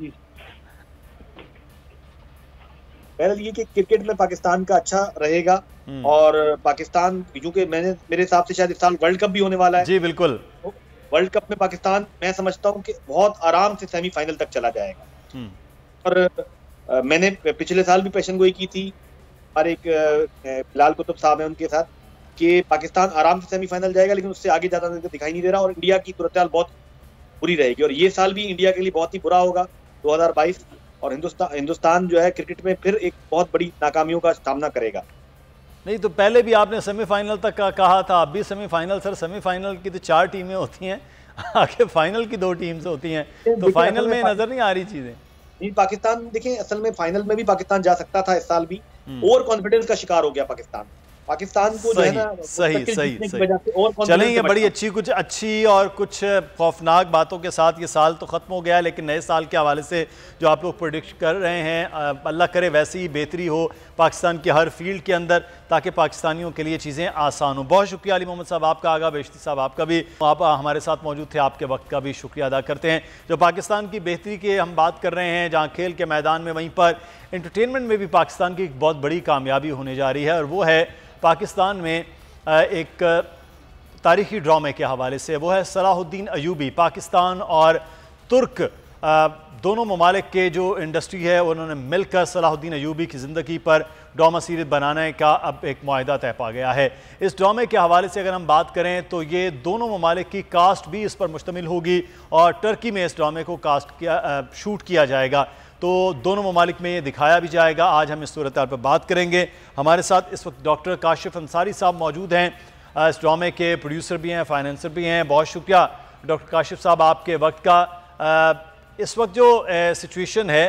पहले ये कि क्रिकेट में पाकिस्तान का अच्छा रहेगा और पाकिस्तान, क्योंकि मैंने मेरे हिसाब से शायद इस साल वर्ल्ड कप भी होने वाला है। जी बिल्कुल। वर्ल्ड कप में पाकिस्तान, मैं समझता हूँ कि बहुत आराम से सेमीफाइनल तक चला जाएगा। और आ, मैंने पिछले साल भी पेशन गोई की थी हमारे एक बिलाल कुतुब साहब हैं उनके साथ, कि पाकिस्तान आराम से सेमीफाइनल जाएगा, लेकिन उससे आगे ज्यादा दिखाई नहीं दे रहा और इंडिया की सूरत बहुत बुरी रहेगी। और ये साल भी इंडिया के लिए बहुत ही बुरा होगा दो हज़ार बाईस, और हिंदुस्तान हिंदुस्तान जो है क्रिकेट में फिर एक बहुत बड़ी नाकामियों का सामना करेगा। नहीं तो पहले भी आपने सेमीफाइनल तक का कहा था, अब भी सेमीफाइनल। सर सेमीफाइनल की तो चार टीमें होती हैं, आगे फाइनल की दो टीम्स होती हैं, तो फाइनल में नजर नहीं आ रही चीजें। नहीं, पाकिस्तान देखिए असल में फाइनल में भी पाकिस्तान जा सकता था, इस साल भी ओवर कॉन्फिडेंस का शिकार हो गया पाकिस्तान। पाकिस्तान को जो है ना सही सही सही चलें, ये बड़ी अच्छी कुछ अच्छी और कुछ खौफनाक बातों के साथ ये साल तो ख़त्म हो गया है, लेकिन नए साल के हवाले से जो आप लोग प्रेडिक्ट कर रहे हैं, अल्लाह करे वैसी ही बेहतरी हो पाकिस्तान की हर फील्ड के अंदर, ताकि पाकिस्तानियों के लिए चीज़ें आसान हो। बहुत शुक्रिया अली मोहम्मद साहब आपका, आगा बेश्ती साहब आपका भी, आप हमारे साथ मौजूद थे, आपके वक्त का भी शुक्रिया अदा करते हैं। जो पाकिस्तान की बेहतरी की हम बात कर रहे हैं, जहाँ खेल के मैदान में, वहीं पर एंटरटेनमेंट में भी पाकिस्तान की एक बहुत बड़ी कामयाबी होने जा रही है, और वो है पाकिस्तान में एक तारीख़ी ड्रामे के हवाले से। वो है सलाहुद्दीन अयूबी। पाकिस्तान और तुर्क दोनों ममालिक के जो इंडस्ट्री है उन्होंने मिलकर सलाहुद्दीन अयूबी की ज़िंदगी पर ड्रामा सीरीज़ बनाने का अब एक मुआहदा तय पा गया है। इस ड्रामे के हवाले से अगर हम बात करें तो ये दोनों ममालिक की कास्ट भी इस पर मुश्तमिल होगी, और टर्की में इस ड्रामे को कास्ट किया शूट किया जाएगा, तो दोनों ममालिक में ये दिखाया भी जाएगा। आज हम इस सूरत हाल पर बात करेंगे। हमारे साथ इस वक्त डॉक्टर काशिफ अंसारी साहब मौजूद हैं, इस ड्रामे के प्रोड्यूसर भी हैं, फाइनेंसर भी हैं। बहुत शुक्रिया डॉक्टर काशिफ साहब आपके वक्त का। इस वक्त जो सिचुएशन है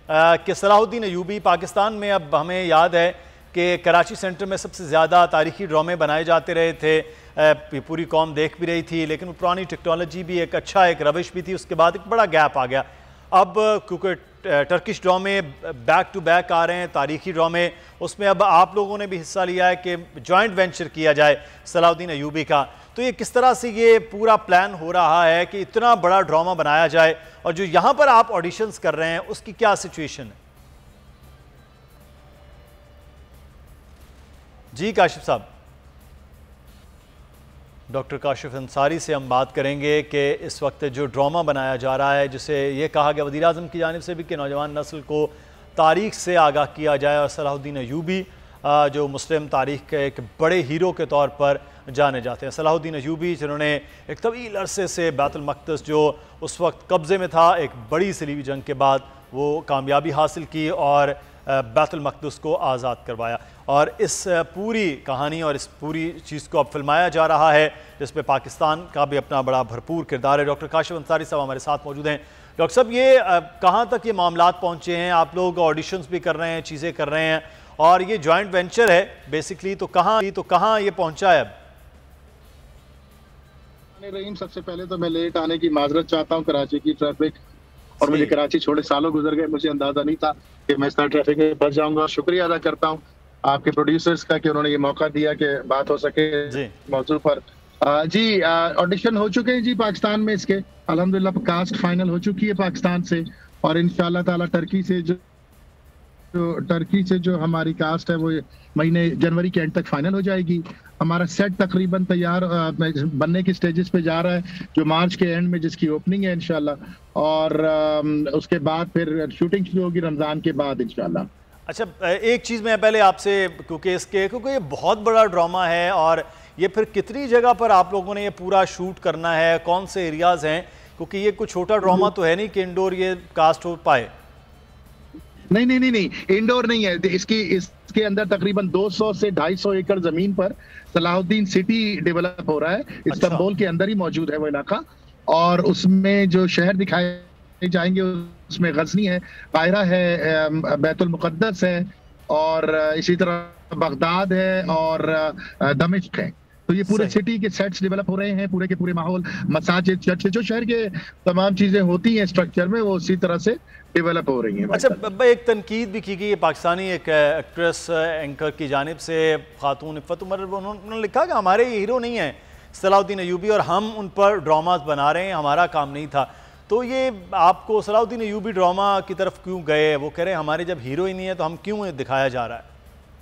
कि सलाहुद्दीन अयूबी, पाकिस्तान में अब हमें याद है कि कराची सेंटर में सबसे ज़्यादा तारीख़ी ड्रामे बनाए जाते रहे थे, पूरी कौम देख भी रही थी, लेकिन पुरानी टेक्नोलॉजी भी एक अच्छा एक रविश भी थी, उसके बाद एक बड़ा गैप आ गया। अब क्योंकि टर्किश ड्रामे बैक टू बैक आ रहे हैं, तारीख़ी ड्रामे, उसमें अब आप लोगों ने भी हिस्सा लिया है कि जॉइंट वेंचर किया जाए सलाहुद्दीन अयूबी का। तो ये किस तरह से ये पूरा प्लान हो रहा है कि इतना बड़ा ड्रामा बनाया जाए, और जो यहाँ पर आप ऑडिशंस कर रहे हैं उसकी क्या सिचुएशन है? जी काशिफ साहब। डॉक्टर काशिफ अंसारी से हम बात करेंगे कि इस वक्त जो ड्रामा बनाया जा रहा है, जिसे ये कहा गया वज़ीर आज़म की जानिब से भी कि नौजवान नस्ल को तारीख़ से आगाह किया जाए, और सलाहुद्दीन अयूबी जो मुस्लिम तारीख़ के एक बड़े हीरो के तौर पर जाने जाते हैं। सलाहुद्दीन अयूबी जिन्होंने एक तवील अरसे से बैतुल मक़दस जो उस वक्त कब्ज़े में था, एक बड़ी सलीबी जंग के बाद वो कामयाबी हासिल की और बैतुल मक़दस को आज़ाद करवाया, और इस पूरी कहानी और इस पूरी चीज़ को अब फिल्माया जा रहा है, जिसमें पाकिस्तान का भी अपना बड़ा भरपूर किरदार है। डॉक्टर काशिफ अंसारी साहब हमारे साथ मौजूद हैं। डॉक्टर साहब, ये कहाँ तक ये मामलात पहुँचे हैं? आप लोग ऑडिशंस भी कर रहे हैं, चीज़ें कर रहे हैं, और ये जॉइंट वेंचर है बेसिकली, तो कहाँ तो कहाँ ये पहुँचा है अब? रहीम, सबसे पहले तो मैं लेट आने की माजरत चाहता हूँ, कराची की ट्रैफिक, और मुझे कराची छोड़े सालों गुजर गए, मुझे अंदाजा नहीं था कि मैं इस तरह ट्रैफिक में फंस जाऊंगा। शुक्रिया अदा करता हूँ आपके प्रोड्यूसर्स का कि उन्होंने ये मौका दिया कि बात हो सके मौजू पर। आ, जी ऑडिशन हो चुके हैं जी पाकिस्तान में इसके, अल्हम्दुलिल्लाह कास्ट फाइनल हो चुकी है पाकिस्तान से, और इंशाअल्लाह ताला टर्की से जो जो टर्की से जो हमारी कास्ट है वो महीने जनवरी के एंड तक फाइनल हो जाएगी। हमारा सेट तकरीबन तैयार बनने की स्टेजेस पे जा रहा है, जो मार्च के एंड में जिसकी ओपनिंग है इंशाल्लाह, और उसके बाद फिर शूटिंग शुरू होगी रमज़ान के बाद इंशाल्लाह। अच्छा, एक चीज़ मैं पहले आपसे, क्योंकि इसके क्योंकि ये बहुत बड़ा ड्रामा है, और ये फिर कितनी जगह पर आप लोगों ने ये पूरा शूट करना है, कौन से एरियाज़ हैं, क्योंकि ये कोई छोटा ड्रामा तो है नहीं कि इंडोर ये कास्ट हो पाए। नहीं नहीं नहीं नहीं इंडोर नहीं है इसकी, इसके अंदर तकरीबन दो सौ से ढाई सौ एकड़ जमीन पर सलाहुद्दीन सिटी डेवलप हो रहा है। अच्छा। इस्तांबुल के अंदर ही मौजूद है वो इलाका, और उसमें जो शहर दिखाए जाएंगे उसमें गजनी है, कायरा है, बैतुल मुकद्दस है, और इसी तरह बगदाद है, और दमिश्क है। तो ये पूरे सिटी के सेट्स डेवलप हो रहे हैं, पूरे के पूरे माहौल, मसाजिद, चर्च, जो शहर के तमाम चीजें होती हैं स्ट्रक्चर में, वो उसी तरह से डेवलप हो रही हैं। अच्छा, एक तनकीद भी की गई है पाकिस्तानी एक एक्ट्रेस एंकर की जानिब से, खातून इफ़्फ़त उमर, उन्होंने लिखा कि हमारे हीरो नहीं है सलाहुद्दीन अयूबी, और हम उन पर ड्रामास बना रहे हैं, हमारा काम नहीं था। तो ये आपको सलाउद्दीन अय्यूबी ड्रामा की तरफ क्यों गए? वो कह रहे हैं हमारे जब हीरो ही नहीं है तो हम क्यों दिखाया जा रहा है?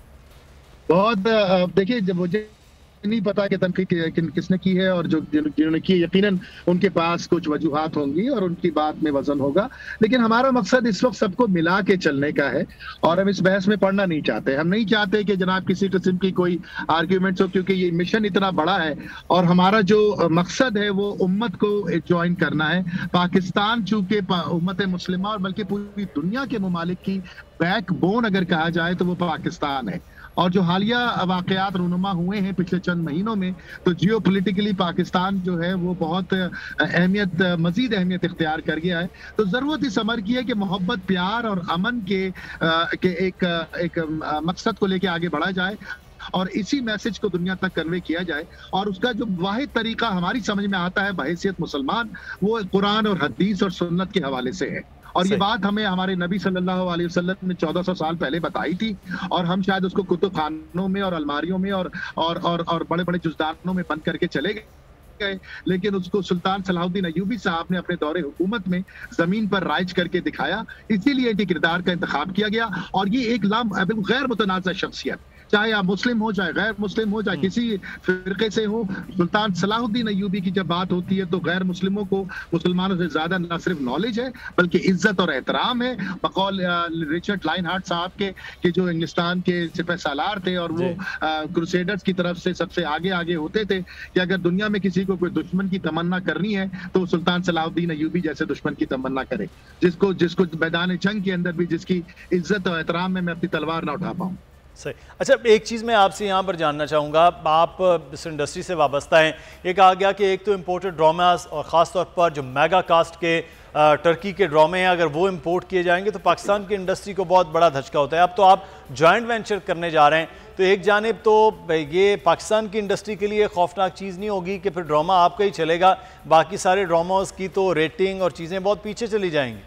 बहुत देखिए, जब मुझे नहीं पता कि तनकीद कि, किसने की है और जो जिन्होंने की यकीनन उनके पास कुछ वजूहात होंगी और उनकी बात में वजन होगा, लेकिन हमारा मकसद इस वक्त सबको मिला के चलने का है और हम इस बहस में पढ़ना नहीं चाहते। हम नहीं चाहते कि जनाब किसी किस्म की कोई आर्ग्यूमेंट्स हो, क्योंकि ये मिशन इतना बड़ा है और हमारा जो मकसद है वो उम्मत को ज्वाइन करना है। पाकिस्तान चूंकि उम्मत मुस्लिमा और बल्कि पूरी दुनिया के ममालिक की बैकबोन अगर कहा जाए तो वो पाकिस्तान है, और जो हालिया वाकयात रूनुमा हुए हैं पिछले चंद महीनों में, तो जियो पोलिटिकली पाकिस्तान जो है वो बहुत अहमियत, मजीद अहमियत इख्तियार कर गया है। तो जरूरत इस अमर की है कि मोहब्बत, प्यार और अमन के, के एक, एक मकसद को लेके आगे बढ़ा जाए और इसी मैसेज को दुनिया तक कन्वे किया जाए। और उसका जो वाहिद तरीका हमारी समझ में आता है बहैसियत मुसलमान, वो कुरान और हदीस और सुन्नत के हवाले से है। और ये बात हमें हमारे नबी सल्लल्लाहु अलैहि वसल्लम ने चौदह सौ साल पहले बताई थी और हम शायद उसको कुतुब खानों में और अलमारियों में और और और, और बड़े बड़े जुज़दानों में बंद करके चले गए, लेकिन उसको सुल्तान सलाहुद्दीन अय्यूबी साहब ने अपने दौरे हुकूमत में जमीन पर राइज करके दिखाया, इसीलिए इनके किरदार का इंतखाब किया गया। और ये एक लाम गैर मुतनाज़ा शख्सियत, चाहे आप मुस्लिम हो चाहे गैर मुस्लिम हो, चाहे किसी फिरके से हो, सुल्तान सलाहुद्दीन अय्यूबी की जब बात होती है तो गैर मुस्लिमों को मुसलमानों से ज्यादा न सिर्फ नॉलेज है बल्कि इज्जत और एहतराम है। बकौल रिचर्ड लाइनहार्ट साहब के कि जो इंग्लिस्तान के सिपह सालार थे और वो क्रूसेडर्स की तरफ से सबसे आगे आगे होते थे कि अगर दुनिया में किसी को कोई दुश्मन की तमन्ना करनी है तो सुल्तान सलाहुद्दीन अय्यूबी जैसे दुश्मन की तमन्ना करे, जिसको जिसको मैदान जंग के अंदर भी जिसकी इज्जत और एहतराम में मैं अपनी तलवार ना उठा पाऊँ। सही। अच्छा, एक चीज़ मैं आपसे यहाँ पर जानना चाहूँगा, आप इस इंडस्ट्री से वाबस्ता हैं। ये कहा गया कि एक तो इम्पोर्टेड ड्रामास और ख़ास तौर पर जो मेगा कास्ट के टर्की के ड्रामे हैं, अगर वो इंपोर्ट किए जाएंगे तो पाकिस्तान की इंडस्ट्री को बहुत बड़ा धचका होता है। अब तो आप जॉइंट वेंचर करने जा रहे हैं, तो एक जानिब तो ये पाकिस्तान की इंडस्ट्री के लिए खौफनाक चीज़ नहीं होगी कि फिर ड्रामा आपका ही चलेगा, बाकी सारे ड्रामास की तो रेटिंग और चीज़ें बहुत पीछे चली जाएंगी?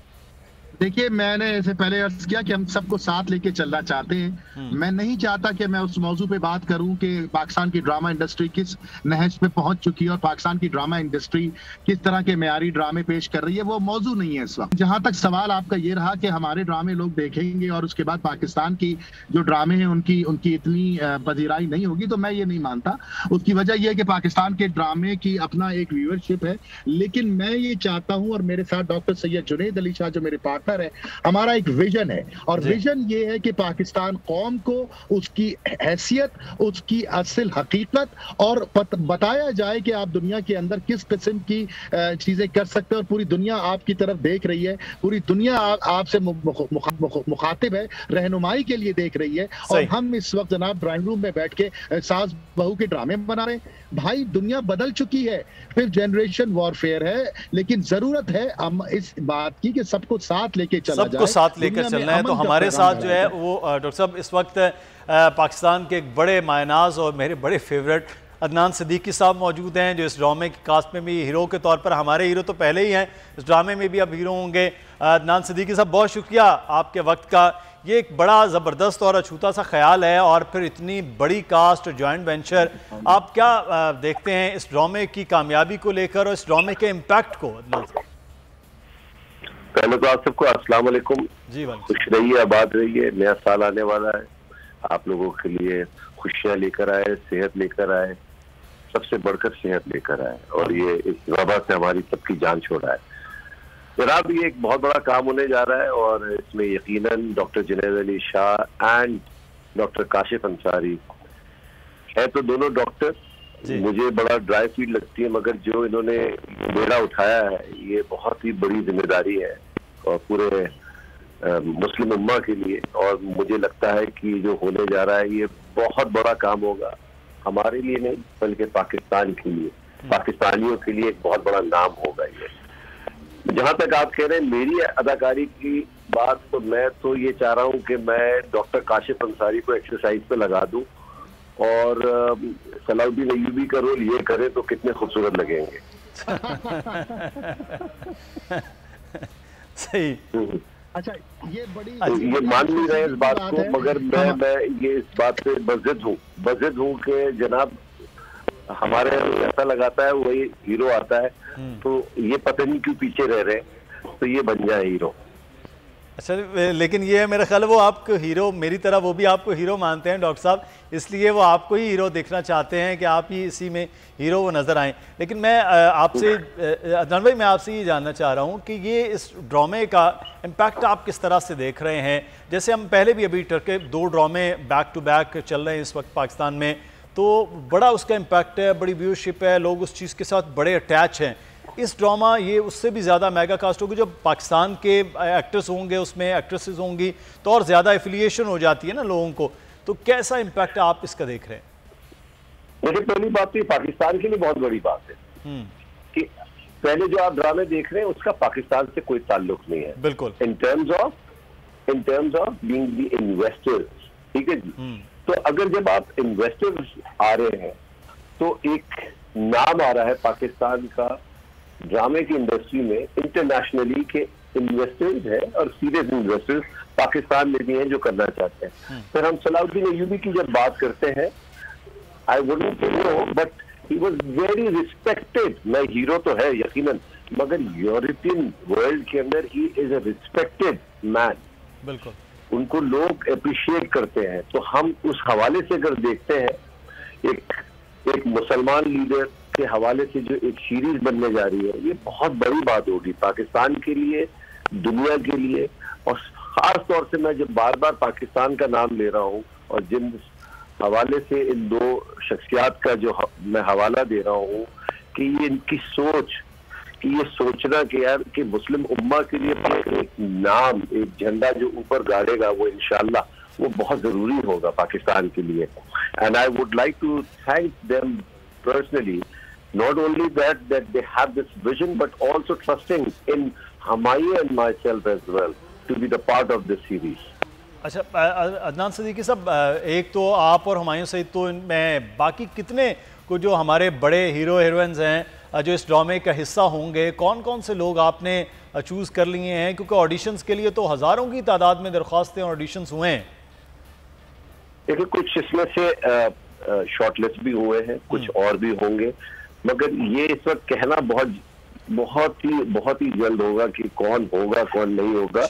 देखिए, मैंने ऐसे पहले अर्ज किया कि हम सबको साथ लेके चलना चाहते हैं। मैं नहीं चाहता कि मैं उस मौजू पे बात करूं कि पाकिस्तान की ड्रामा इंडस्ट्री किस नहज पे पहुंच चुकी है और पाकिस्तान की ड्रामा इंडस्ट्री किस तरह के मेयारी ड्रामे पेश कर रही है, वो मौजू नहीं है इस वक्त। जहां तक सवाल आपका ये रहा कि हमारे ड्रामे लोग देखेंगे और उसके बाद पाकिस्तान की जो ड्रामे हैं उनकी उनकी इतनी पजीराई नहीं होगी, तो मैं ये नहीं मानता। उसकी वजह यह है कि पाकिस्तान के ड्रामे की अपना एक व्यूअरशिप है, लेकिन मैं ये चाहता हूँ, और मेरे साथ डॉक्टर सैयद जुनैद अली शाह जो मेरे पार्टनर है, हमारा एक विजन है और विजन ये है कि पाकिस्तान कौम को उसकी हैसियत, उसकी असल हकीकत और बताया जाए कि आप दुनिया के अंदर किस किस्म की चीजें कर सकते हैं और पूरी दुनिया आपकी तरफ देख रही है, पूरी दुनिया आपसे मुखातिब है, रहनुमाई के लिए देख रही है। और हम इस वक्त जनाब ड्राइंग रूम में बैठ के सास बहू के ड्रामे बना रहे हैं। भाई, दुनिया बदल चुकी है, फिर जनरेशन वॉरफेयर है, लेकिन जरूरत है हम इस बात की कि सबको साथ लेके चला सबको साथ लेकर चलना है। तो हमारे साथ जो है वो डॉक्टर साहब इस वक्त पाकिस्तान के एक बड़े मायनाज और मेरे बड़े फेवरेट अदनान सिद्दीकी साहब मौजूद हैं, जो इस ड्रामे की कास्ट में भी हीरो के तौर पर, हमारे हीरो तो पहले ही हैं, इस ड्रामे में भी अब हीरो होंगे। अदनान सिद्दीकी साहब, बहुत शुक्रिया आपके वक्त का। ये एक बड़ा ज़बरदस्त और अछूता सा ख्याल है और फिर इतनी बड़ी कास्ट, जॉइंट वेंचर, आप क्या देखते हैं इस ड्रामे की कामयाबी को लेकर और इस ड्रामे के इम्पैक्ट को? अदनान साहब, पहले तो आप सबको अस्सलाम वालेकुम। जी, खुश रहिए, आबाद रहिए। नया साल आने वाला है, आप लोगों के लिए खुशियां लेकर आए, सेहत लेकर आए, सबसे बढ़कर सेहत लेकर आए और ये इस वबा से हमारी सबकी जान छोड़ा है। जनाब, ये एक बहुत बड़ा काम होने जा रहा है और इसमें यकीनन doctor Junaid Ali Shah and doctor Kashif Ansari है, तो दोनों डॉक्टर मुझे बड़ा ड्राई फील्ड लगती है, मगर जो इन्होंने बेड़ा उठाया है ये बहुत ही बड़ी जिम्मेदारी है और पूरे आ, मुस्लिम उम्मा के लिए। और मुझे लगता है कि जो होने जा रहा है ये बहुत बड़ा काम होगा, हमारे लिए नहीं बल्कि पाकिस्तान के लिए, पाकिस्तानियों के लिए एक बहुत बड़ा नाम होगा ये। जहां तक आप कह रहे हैं मेरी अदाकारी की बात, तो मैं तो ये चाह रहा हूं कि मैं डॉक्टर काशिफ अंसारी को एक्सरसाइज पे लगा दूं और सलाउद्दीन अय्यूबी का रोल ये करे तो कितने खूबसूरत लगेंगे। सही। अच्छा, ये बड़ी तो ये मान नहीं रहे इस बात को, मगर मैं मैं ये इस बात पे बज़िद हूँ बज़िद हूँ कि जनाब हमारे ऐसा लगाता है वही हीरो आता है, तो ये पता नहीं क्यों पीछे रह रहे हैं, तो ये बन जाए हीरो। अच्छा, लेकिन ये मेरा ख्याल है वो आपको हीरो, मेरी तरह वो भी आपको हीरो मानते हैं डॉक्टर साहब, इसलिए वो आपको ही हीरो देखना चाहते हैं कि आप ही इसी में हीरो वो नज़र आएँ। लेकिन मैं आपसे अदनान भाई, मैं आपसे ये जानना चाह रहा हूँ कि ये इस ड्रामे का इम्पैक्ट आप किस तरह से देख रहे हैं? जैसे हम पहले भी अभी टर्के दो ड्रामे बैक टू बैक चल रहे हैं इस वक्त पाकिस्तान में, तो बड़ा उसका इम्पैक्ट है, बड़ी व्यूअरशिप है, लोग उस चीज़ के साथ बड़े अटैच हैं। इस ड्रामा ये उससे भी ज़्यादा मेगा कास्ट होगी, जब पाकिस्तान के एक्टर्स होंगे, उसमें एक्ट्रेसेस होंगी, तो और ज़्यादा एफिलिएशन हो जाती है ना लोगों को। तो कैसा इम्पैक्ट आप इसका देख रहे हैं? देखिए, पहली बात तो ये पाकिस्तान के लिए बहुत बड़ी बात है कि पहले जो आप ड्रामे देख रहे हैं उसका पाकिस्तान से कोई ताल्लुक नहीं है। बिल्कुल। In terms of in terms of being the investors, ठीक है जी। तो अगर जब आप इन्वेस्टर्स आ रहे हैं तो एक नाम आ रहा है पाकिस्तान का ड्रामे की इंडस्ट्री में इंटरनेशनली के इन्वेस्टर्स है, और सीरियस इन्वेस्टर्स पाकिस्तान में भी हैं जो करना चाहते हैं। फिर हम सलाउद्दीन अय्यूबी की जब बात करते हैं, I wouldn't know but he was very respected. मैं हीरो तो है यकीनन, मगर यूरोपियन वर्ल्ड के अंदर he is a respected man. बिल्कुल, उनको लोग अप्रिशिएट करते हैं। तो हम उस हवाले से अगर देखते हैं, एक एक मुसलमान लीडर के हवाले से जो एक सीरीज बनने जा रही है, ये बहुत बड़ी बात होगी पाकिस्तान के लिए, दुनिया के लिए। और खास तौर से मैं जब बार बार पाकिस्तान का नाम ले रहा हूँ और जिन हवाले से इन दो शख्सियात का जो मैं हवाला दे रहा हूँ कि ये इनकी सोच, कि ये सोचना कि यार कि मुस्लिम उम्मा के लिए एक नाम, एक झंडा जो ऊपर गाड़ेगा, वो इंशाल्लाह वो बहुत जरूरी होगा पाकिस्तान के लिए। And I would like to thank them personally, not only that that they have this vision but also trusting in Humayun and myself as well to be the part of this series. अच्छा अदनान सिद्दीकी साहब, एक तो आप और हुमायूं सईद, तो इनमें बाकी कितने को जो हमारे बड़े हीरो हीरोइंस हैं जो इस ड्रामे का हिस्सा होंगे, कौन कौन से लोग आपने चूज़ कर लिए हैं? क्योंकि ऑडिशंस के लिए तो हज़ारों की तादाद में दरख्वास्तें और ऑडिशंस हुए हैं। देखिए, कुछ इसमें से शॉर्टलिस्ट भी हुए हैं, कुछ और भी होंगे, मगर ये इस वक्त कहना बहुत बहुत ही बहुत ही जल्द होगा कि कौन होगा कौन नहीं होगा।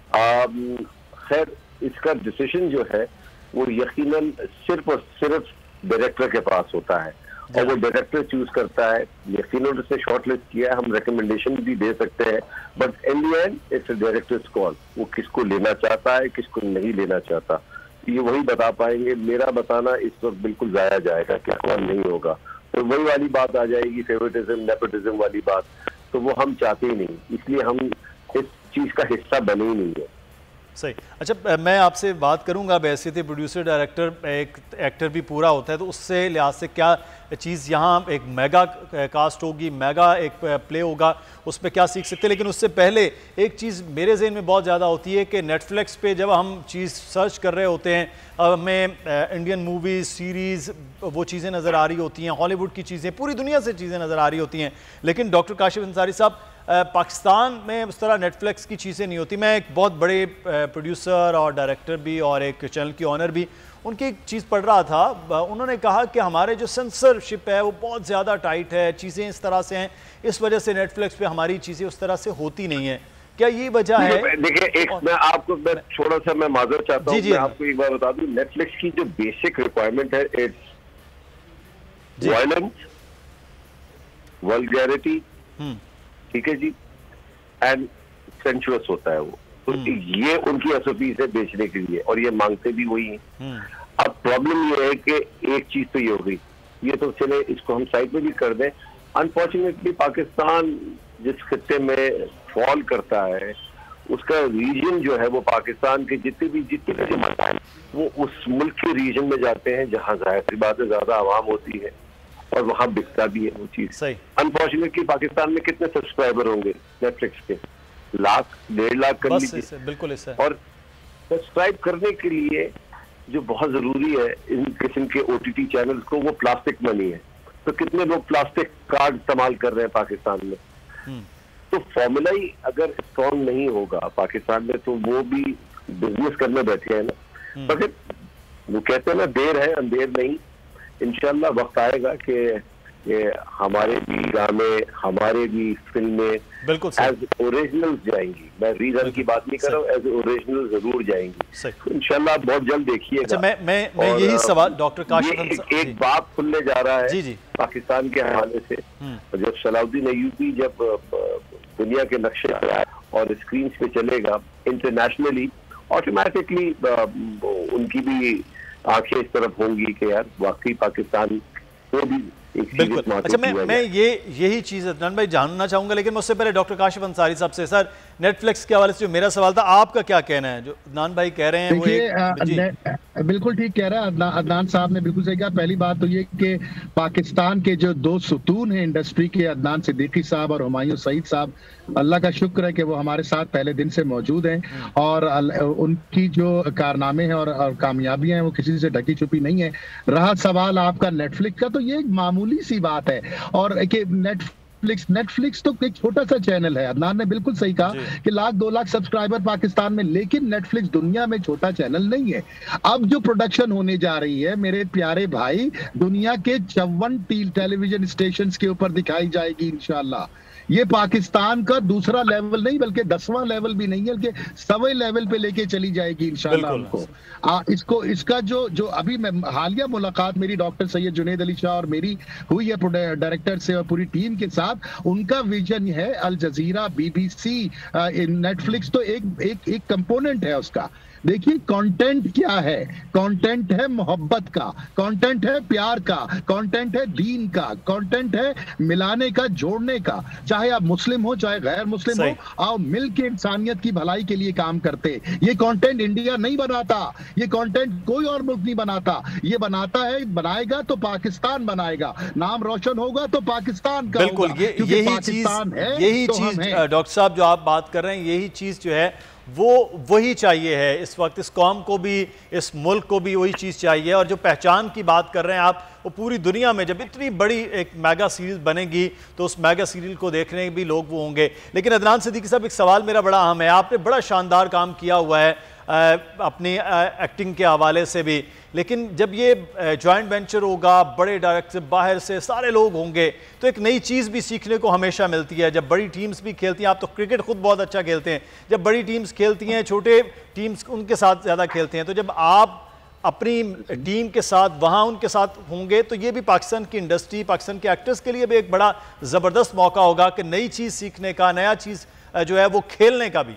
खैर, इसका डिसीजन जो है वो यकीनन सिर्फ और सिर्फ डायरेक्टर के पास होता है, और वो डायरेक्टर चूज करता है। यकीनन उसने शॉर्टलिस्ट किया है, हम रिकमेंडेशन भी दे सकते हैं, but in the end it's a director's call. वो किसको लेना चाहता है, किसको नहीं लेना चाहता, ये वही बता पाएंगे। मेरा बताना इस वक्त बिल्कुल जाया जाएगा कि कौन नहीं होगा। तो वही वाली बात आ जाएगी, फेवरेटिज्म, नेपोटिज्म वाली बात, तो वो हम चाहते ही नहीं, इसलिए हम इस चीज का हिस्सा बने ही नहीं है। सही। अच्छा, मैं आपसे बात करूंगा, बैसियत प्रोड्यूसर डायरेक्टर, एक एक्टर भी पूरा होता है, तो उससे लिहाज से क्या चीज़ यहाँ एक मेगा कास्ट होगी, मेगा एक प्ले होगा, उस पर क्या सीख सकते हैं? लेकिन उससे पहले एक चीज़ मेरे जहन में बहुत ज़्यादा होती है कि नेटफ्लिक्स पे जब हम चीज़ सर्च कर रहे होते हैं, हमें इंडियन मूवीज़, सीरीज़, वो चीज़ें नज़र आ रही होती हैं, हॉलीवुड की चीज़ें, पूरी दुनिया से चीज़ें नज़र आ रही होती हैं, लेकिन डॉक्टर काशिफ अंसारी साहब, पाकिस्तान में उस तरह नेटफ्लिक्स की चीज़ें नहीं होती। मैं एक बहुत बड़े प्रोड्यूसर और डायरेक्टर भी और एक चैनल की ऑनर भी, उनकी एक चीज़ पढ़ रहा था, उन्होंने कहा कि हमारे जो सेंसरशिप है वो बहुत ज़्यादा टाइट है, चीज़ें इस तरह से हैं, इस वजह से नेटफ्लिक्स पे हमारी चीज़ें उस तरह से होती नहीं है। क्या ये वजह है? देखिए, एक मैं आपको मैं थोड़ा सा मैं माजर चाहता हूँ, मैं आपको एक बार बता दूँ, नेटफ्लिक्स की जो बेसिक रिक्वायरमेंट है, इट्स वायलेंस, वल्गैरिटी, ठीक है जी, एंड सेंचुअस होता है वो। तो ये उनकी एसओपी है बेचने के लिए, और ये मांगते भी वही हैं। अब प्रॉब्लम ये है कि एक चीज तो ये हो गई, ये तो चले इसको हम साइड में भी कर दें। अनफॉर्चुनेटली पाकिस्तान जिस खत्ते में फॉल करता है, उसका रीजन जो है वो पाकिस्तान के जितने भी जितने भी मत है वो उस मुल्क के रीजन में जाते हैं जहाँ जाहिर सी बात है ज्यादा आवाम होती है, और वहां बिकता भी है वो चीज। अनफॉर्चुनेटली पाकिस्तान में कितने सब्सक्राइबर होंगे नेटफ्लिक्स के? लाख, डेढ़ लाख कर लीजिए। बिल्कुल ऐसा। और सब्सक्राइब करने के लिए जो बहुत जरूरी है इन किस्म के ओटीटी चैनल्स को, वो प्लास्टिक मनी है। तो कितने लोग प्लास्टिक कार्ड इस्तेमाल कर रहे हैं पाकिस्तान में? तो फॉर्मूला ही अगर स्ट्रॉन्ग नहीं होगा पाकिस्तान में, तो वो भी बिजनेस करने बैठे हैं ना। मगर वो कहते हैं ना, देर है अंधेर नहीं। इंशाल्लाह वक्त आएगा कि ये हमारे भी ड्रामे, हमारे भी फिल्में बिल्कुल एज ओरिजिनल जाएंगी। मैं रीजन की बात नहीं कर रहा हूँ, एज ओरिजिनल जरूर जाएंगी। तो इंशाल्लाह आप बहुत जल्द देखिएगा। अच्छा, मैं मैं मैं यही सवाल डॉक्टर काशिफ एक, एक बात खुलने जा रहा है जी जी पाकिस्तान के हवाले से। जब सलाउद्दीन अय्यूबी जब दुनिया के नक्शे पर आए और स्क्रीन पे चलेगा इंटरनेशनली, ऑटोमेटिकली उनकी भी आंखें इस तरफ होंगी कि यार वाकई पाकिस्तान को भी बिल्कुल। अच्छा, मैं मैं ये यही चीज़ अदनान भाई जानना चाहूंगा, लेकिन मैं उससे पहले डॉक्टर काशिफ अंसारी साहब से, सर नेटफ्लिक्स के हवाले से जो मेरा सवाल था, आपका क्या कहना है? जो अदनान भाई कह रहे हैं वो एक... बिल्कुल ठीक कह रहा है अदनान साहब ने, बिल्कुल सही कहा। पहली बात तो ये कि पाकिस्तान के जो दो सुतून हैं इंडस्ट्री के, अदनान सिद्दीकी साहब और हुमायूं सईद साहब, अल्लाह का शुक्र है कि वो हमारे साथ पहले दिन से मौजूद हैं और उनकी जो कारनामे हैं और, और कामयाबियां हैं वो किसी से ढकी छुपी नहीं है। रहा सवाल आपका नेटफ्लिक्स का, तो ये एक मामूली सी बात है। और कि नेट नेटफ्लिक्स नेटफ्लिक्स तो एक छोटा सा चैनल है, अदनान ने बिल्कुल सही कहा कि लाख दो लाख सब्सक्राइबर पाकिस्तान में, लेकिन नेटफ्लिक्स दुनिया में छोटा चैनल नहीं है। अब जो प्रोडक्शन होने जा रही है मेरे प्यारे भाई, दुनिया के चौवन टेलीविजन स्टेशन के ऊपर दिखाई जाएगी इंशाल्लाह। ये पाकिस्तान का दूसरा लेवल नहीं बल्कि दसवां लेवल भी नहीं है, बल्कि सवे लेवल पे लेके चली जाएगी इंशाल्लाह हमको। आ, इसको इसका जो जो अभी मैं हालिया मुलाकात मेरी डॉक्टर सैयद जुनैद अली शाह और मेरी हुई है डायरेक्टर से और पूरी टीम के साथ, उनका विजन है अल जजीरा, बीबीसी, नेटफ्लिक्स तो एक एक एक कंपोनेंट है उसका। देखिए कंटेंट क्या है, कंटेंट है मोहब्बत का, कंटेंट है प्यार का, कंटेंट है दीन का, कंटेंट है मिलाने का, जोड़ने का। चाहे आप मुस्लिम हो चाहे गैर मुस्लिम हो, आओ मिल के इंसानियत की भलाई के लिए काम करते। ये कंटेंट इंडिया नहीं बनाता, ये कंटेंट कोई और मुल्क नहीं बनाता, ये बनाता है, बनाएगा तो पाकिस्तान बनाएगा, नाम रोशन होगा तो पाकिस्तान का बिल्कुल। ये यही चीज यही चीज डॉक्टर साहब जो आप बात कर रहे हैं, यही चीज जो है वो वही चाहिए है इस वक्त, इस कौम को भी, इस मुल्क को भी वही चीज़ चाहिए। और जो पहचान की बात कर रहे हैं आप, वो पूरी दुनिया में जब इतनी बड़ी एक मेगा सीरीज बनेगी तो उस मेगा सीरीज को देखने भी लोग वो होंगे। लेकिन अदनान सिद्दीकी साहब, एक सवाल मेरा बड़ा अहम है। आपने बड़ा शानदार काम किया हुआ है अपनी एक्टिंग के हवाले से भी, लेकिन जब ये जॉइंट वेंचर होगा, बड़े डायरेक्टर बाहर से सारे लोग होंगे, तो एक नई चीज़ भी सीखने को हमेशा मिलती है। जब बड़ी टीम्स भी खेलती हैं, आप तो क्रिकेट खुद बहुत अच्छा खेलते हैं, जब बड़ी टीम्स खेलती हैं, छोटे टीम्स उनके साथ ज़्यादा खेलते हैं, तो जब आप अपनी टीम के साथ वहाँ उनके साथ होंगे तो ये भी पाकिस्तान की इंडस्ट्री, पाकिस्तान के एक्टर्स के लिए भी एक बड़ा ज़बरदस्त मौका होगा कि नई चीज़ सीखने का, नया चीज़ जो है वो खेलने का भी।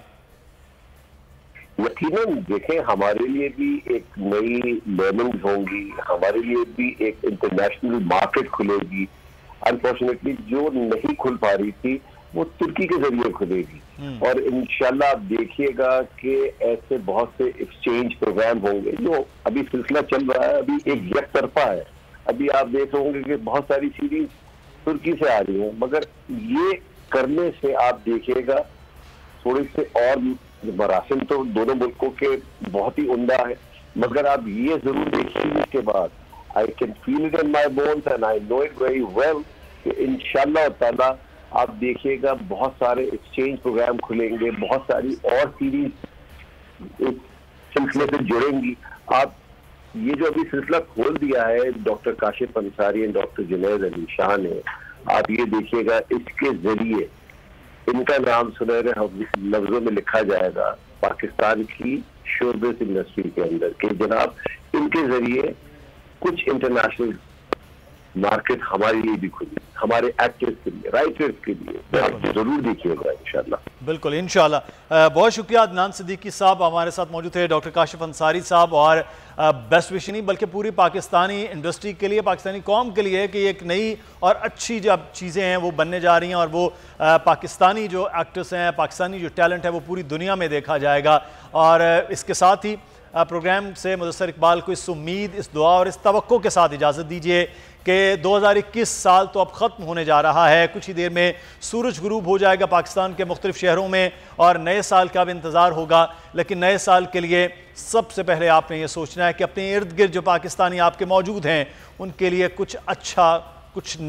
यकीनन देखें, हमारे लिए भी एक नई लर्निंग होंगी, हमारे लिए भी एक इंटरनेशनल मार्केट खुलेगी। अनफॉर्चुनेटली जो नहीं खुल पा रही थी वो तुर्की के जरिए खुलेगी, और इंशाल्लाह आप देखिएगा कि ऐसे बहुत से एक्सचेंज प्रोग्राम होंगे। जो अभी सिलसिला चल रहा है अभी एक एक तरफा है। अभी आप देख रहे होंगे कि बहुत सारी सीरीज तुर्की से आ रही हैं, मगर ये करने से आप देखिएगा थोड़े से और मरासिम तो दोनों मुल्कों के बहुत ही उम्दा है, मगर आप ये जरूर देखिए इसके बाद, I can feel it in my bones and I know it very well कि इंशाल्लाह ताला आप देखिएगा बहुत सारे एक्सचेंज प्रोग्राम खुलेंगे, बहुत सारी और सीरीज इस सिलसिले से जुड़ेंगी। आप ये जो अभी सिलसिला खोल दिया है डॉक्टर काशिफ अंसारी और डॉक्टर जुनैद अली शाह ने, आप ये देखिएगा इसके जरिए इनका नाम सुनहरे लफ्जों में लिखा जाएगा पाकिस्तान की शोबिस इंडस्ट्री के अंदर, कि जनाब इनके जरिए कुछ इंटरनेशनल मार्केट हमारे लिए भी खुली, हमारे एक्टर्स के लिए, राइटर्स के लिए। आप जरूर देखिएगा इंशाल्लाह। बिल्कुल इंशाल्लाह। बहुत शुक्रिया अदनान सिद्दीकी साहब हमारे साथ मौजूद थे, डॉक्टर काशिफ अंसारी साहब, और बेस्ट विश नहीं बल्कि पूरी पाकिस्तानी इंडस्ट्री के लिए, पाकिस्तानी कौम के लिए कि एक नई और अच्छी जो चीज़ें हैं वो बनने जा रही हैं, और वो पाकिस्तानी जो एक्टर्स हैं, पाकिस्तानी जो टैलेंट है वो पूरी दुनिया में देखा जाएगा। और इसके साथ ही प्रोग्राम से मुदस्सर इकबाल को इस उम्मीद, इस दुआ और इस तवक्को के साथ इजाज़त दीजिए कि दो हज़ार इक्कीस साल तो अब ख़त्म होने जा रहा है। कुछ ही देर में सूरज गुरूब हो जाएगा पाकिस्तान के मुख्तलिफ शहरों में और नए साल का भी इंतज़ार होगा। लेकिन नए साल के लिए सबसे पहले आपने ये सोचना है कि अपने इर्द गिर्द जो पाकिस्तानी आपके मौजूद हैं उनके लिए कुछ अच्छा, कुछ नेक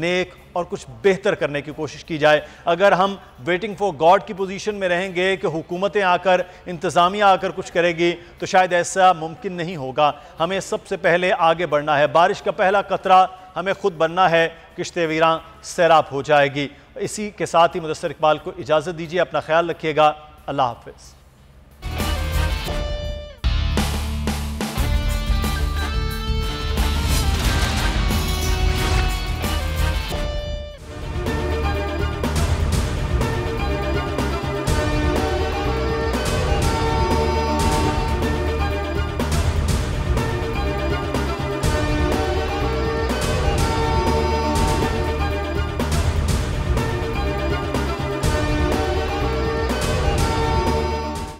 और कुछ बेहतर करने की कोशिश की जाए। अगर हम वेटिंग फॉर गॉड की पोजीशन में रहेंगे कि हुकूमतें आकर, इंतज़ामिया आकर कुछ करेगी, तो शायद ऐसा मुमकिन नहीं होगा। हमें सबसे पहले आगे बढ़ना है। बारिश का पहला कतरा हमें खुद बनना है, किश्ते वीरां सैराब हो जाएगी। इसी के साथ ही मुदस्सिर इकबाल को इजाज़त दीजिए। अपना ख्याल रखिएगा। अल्लाह हाफ़िज़।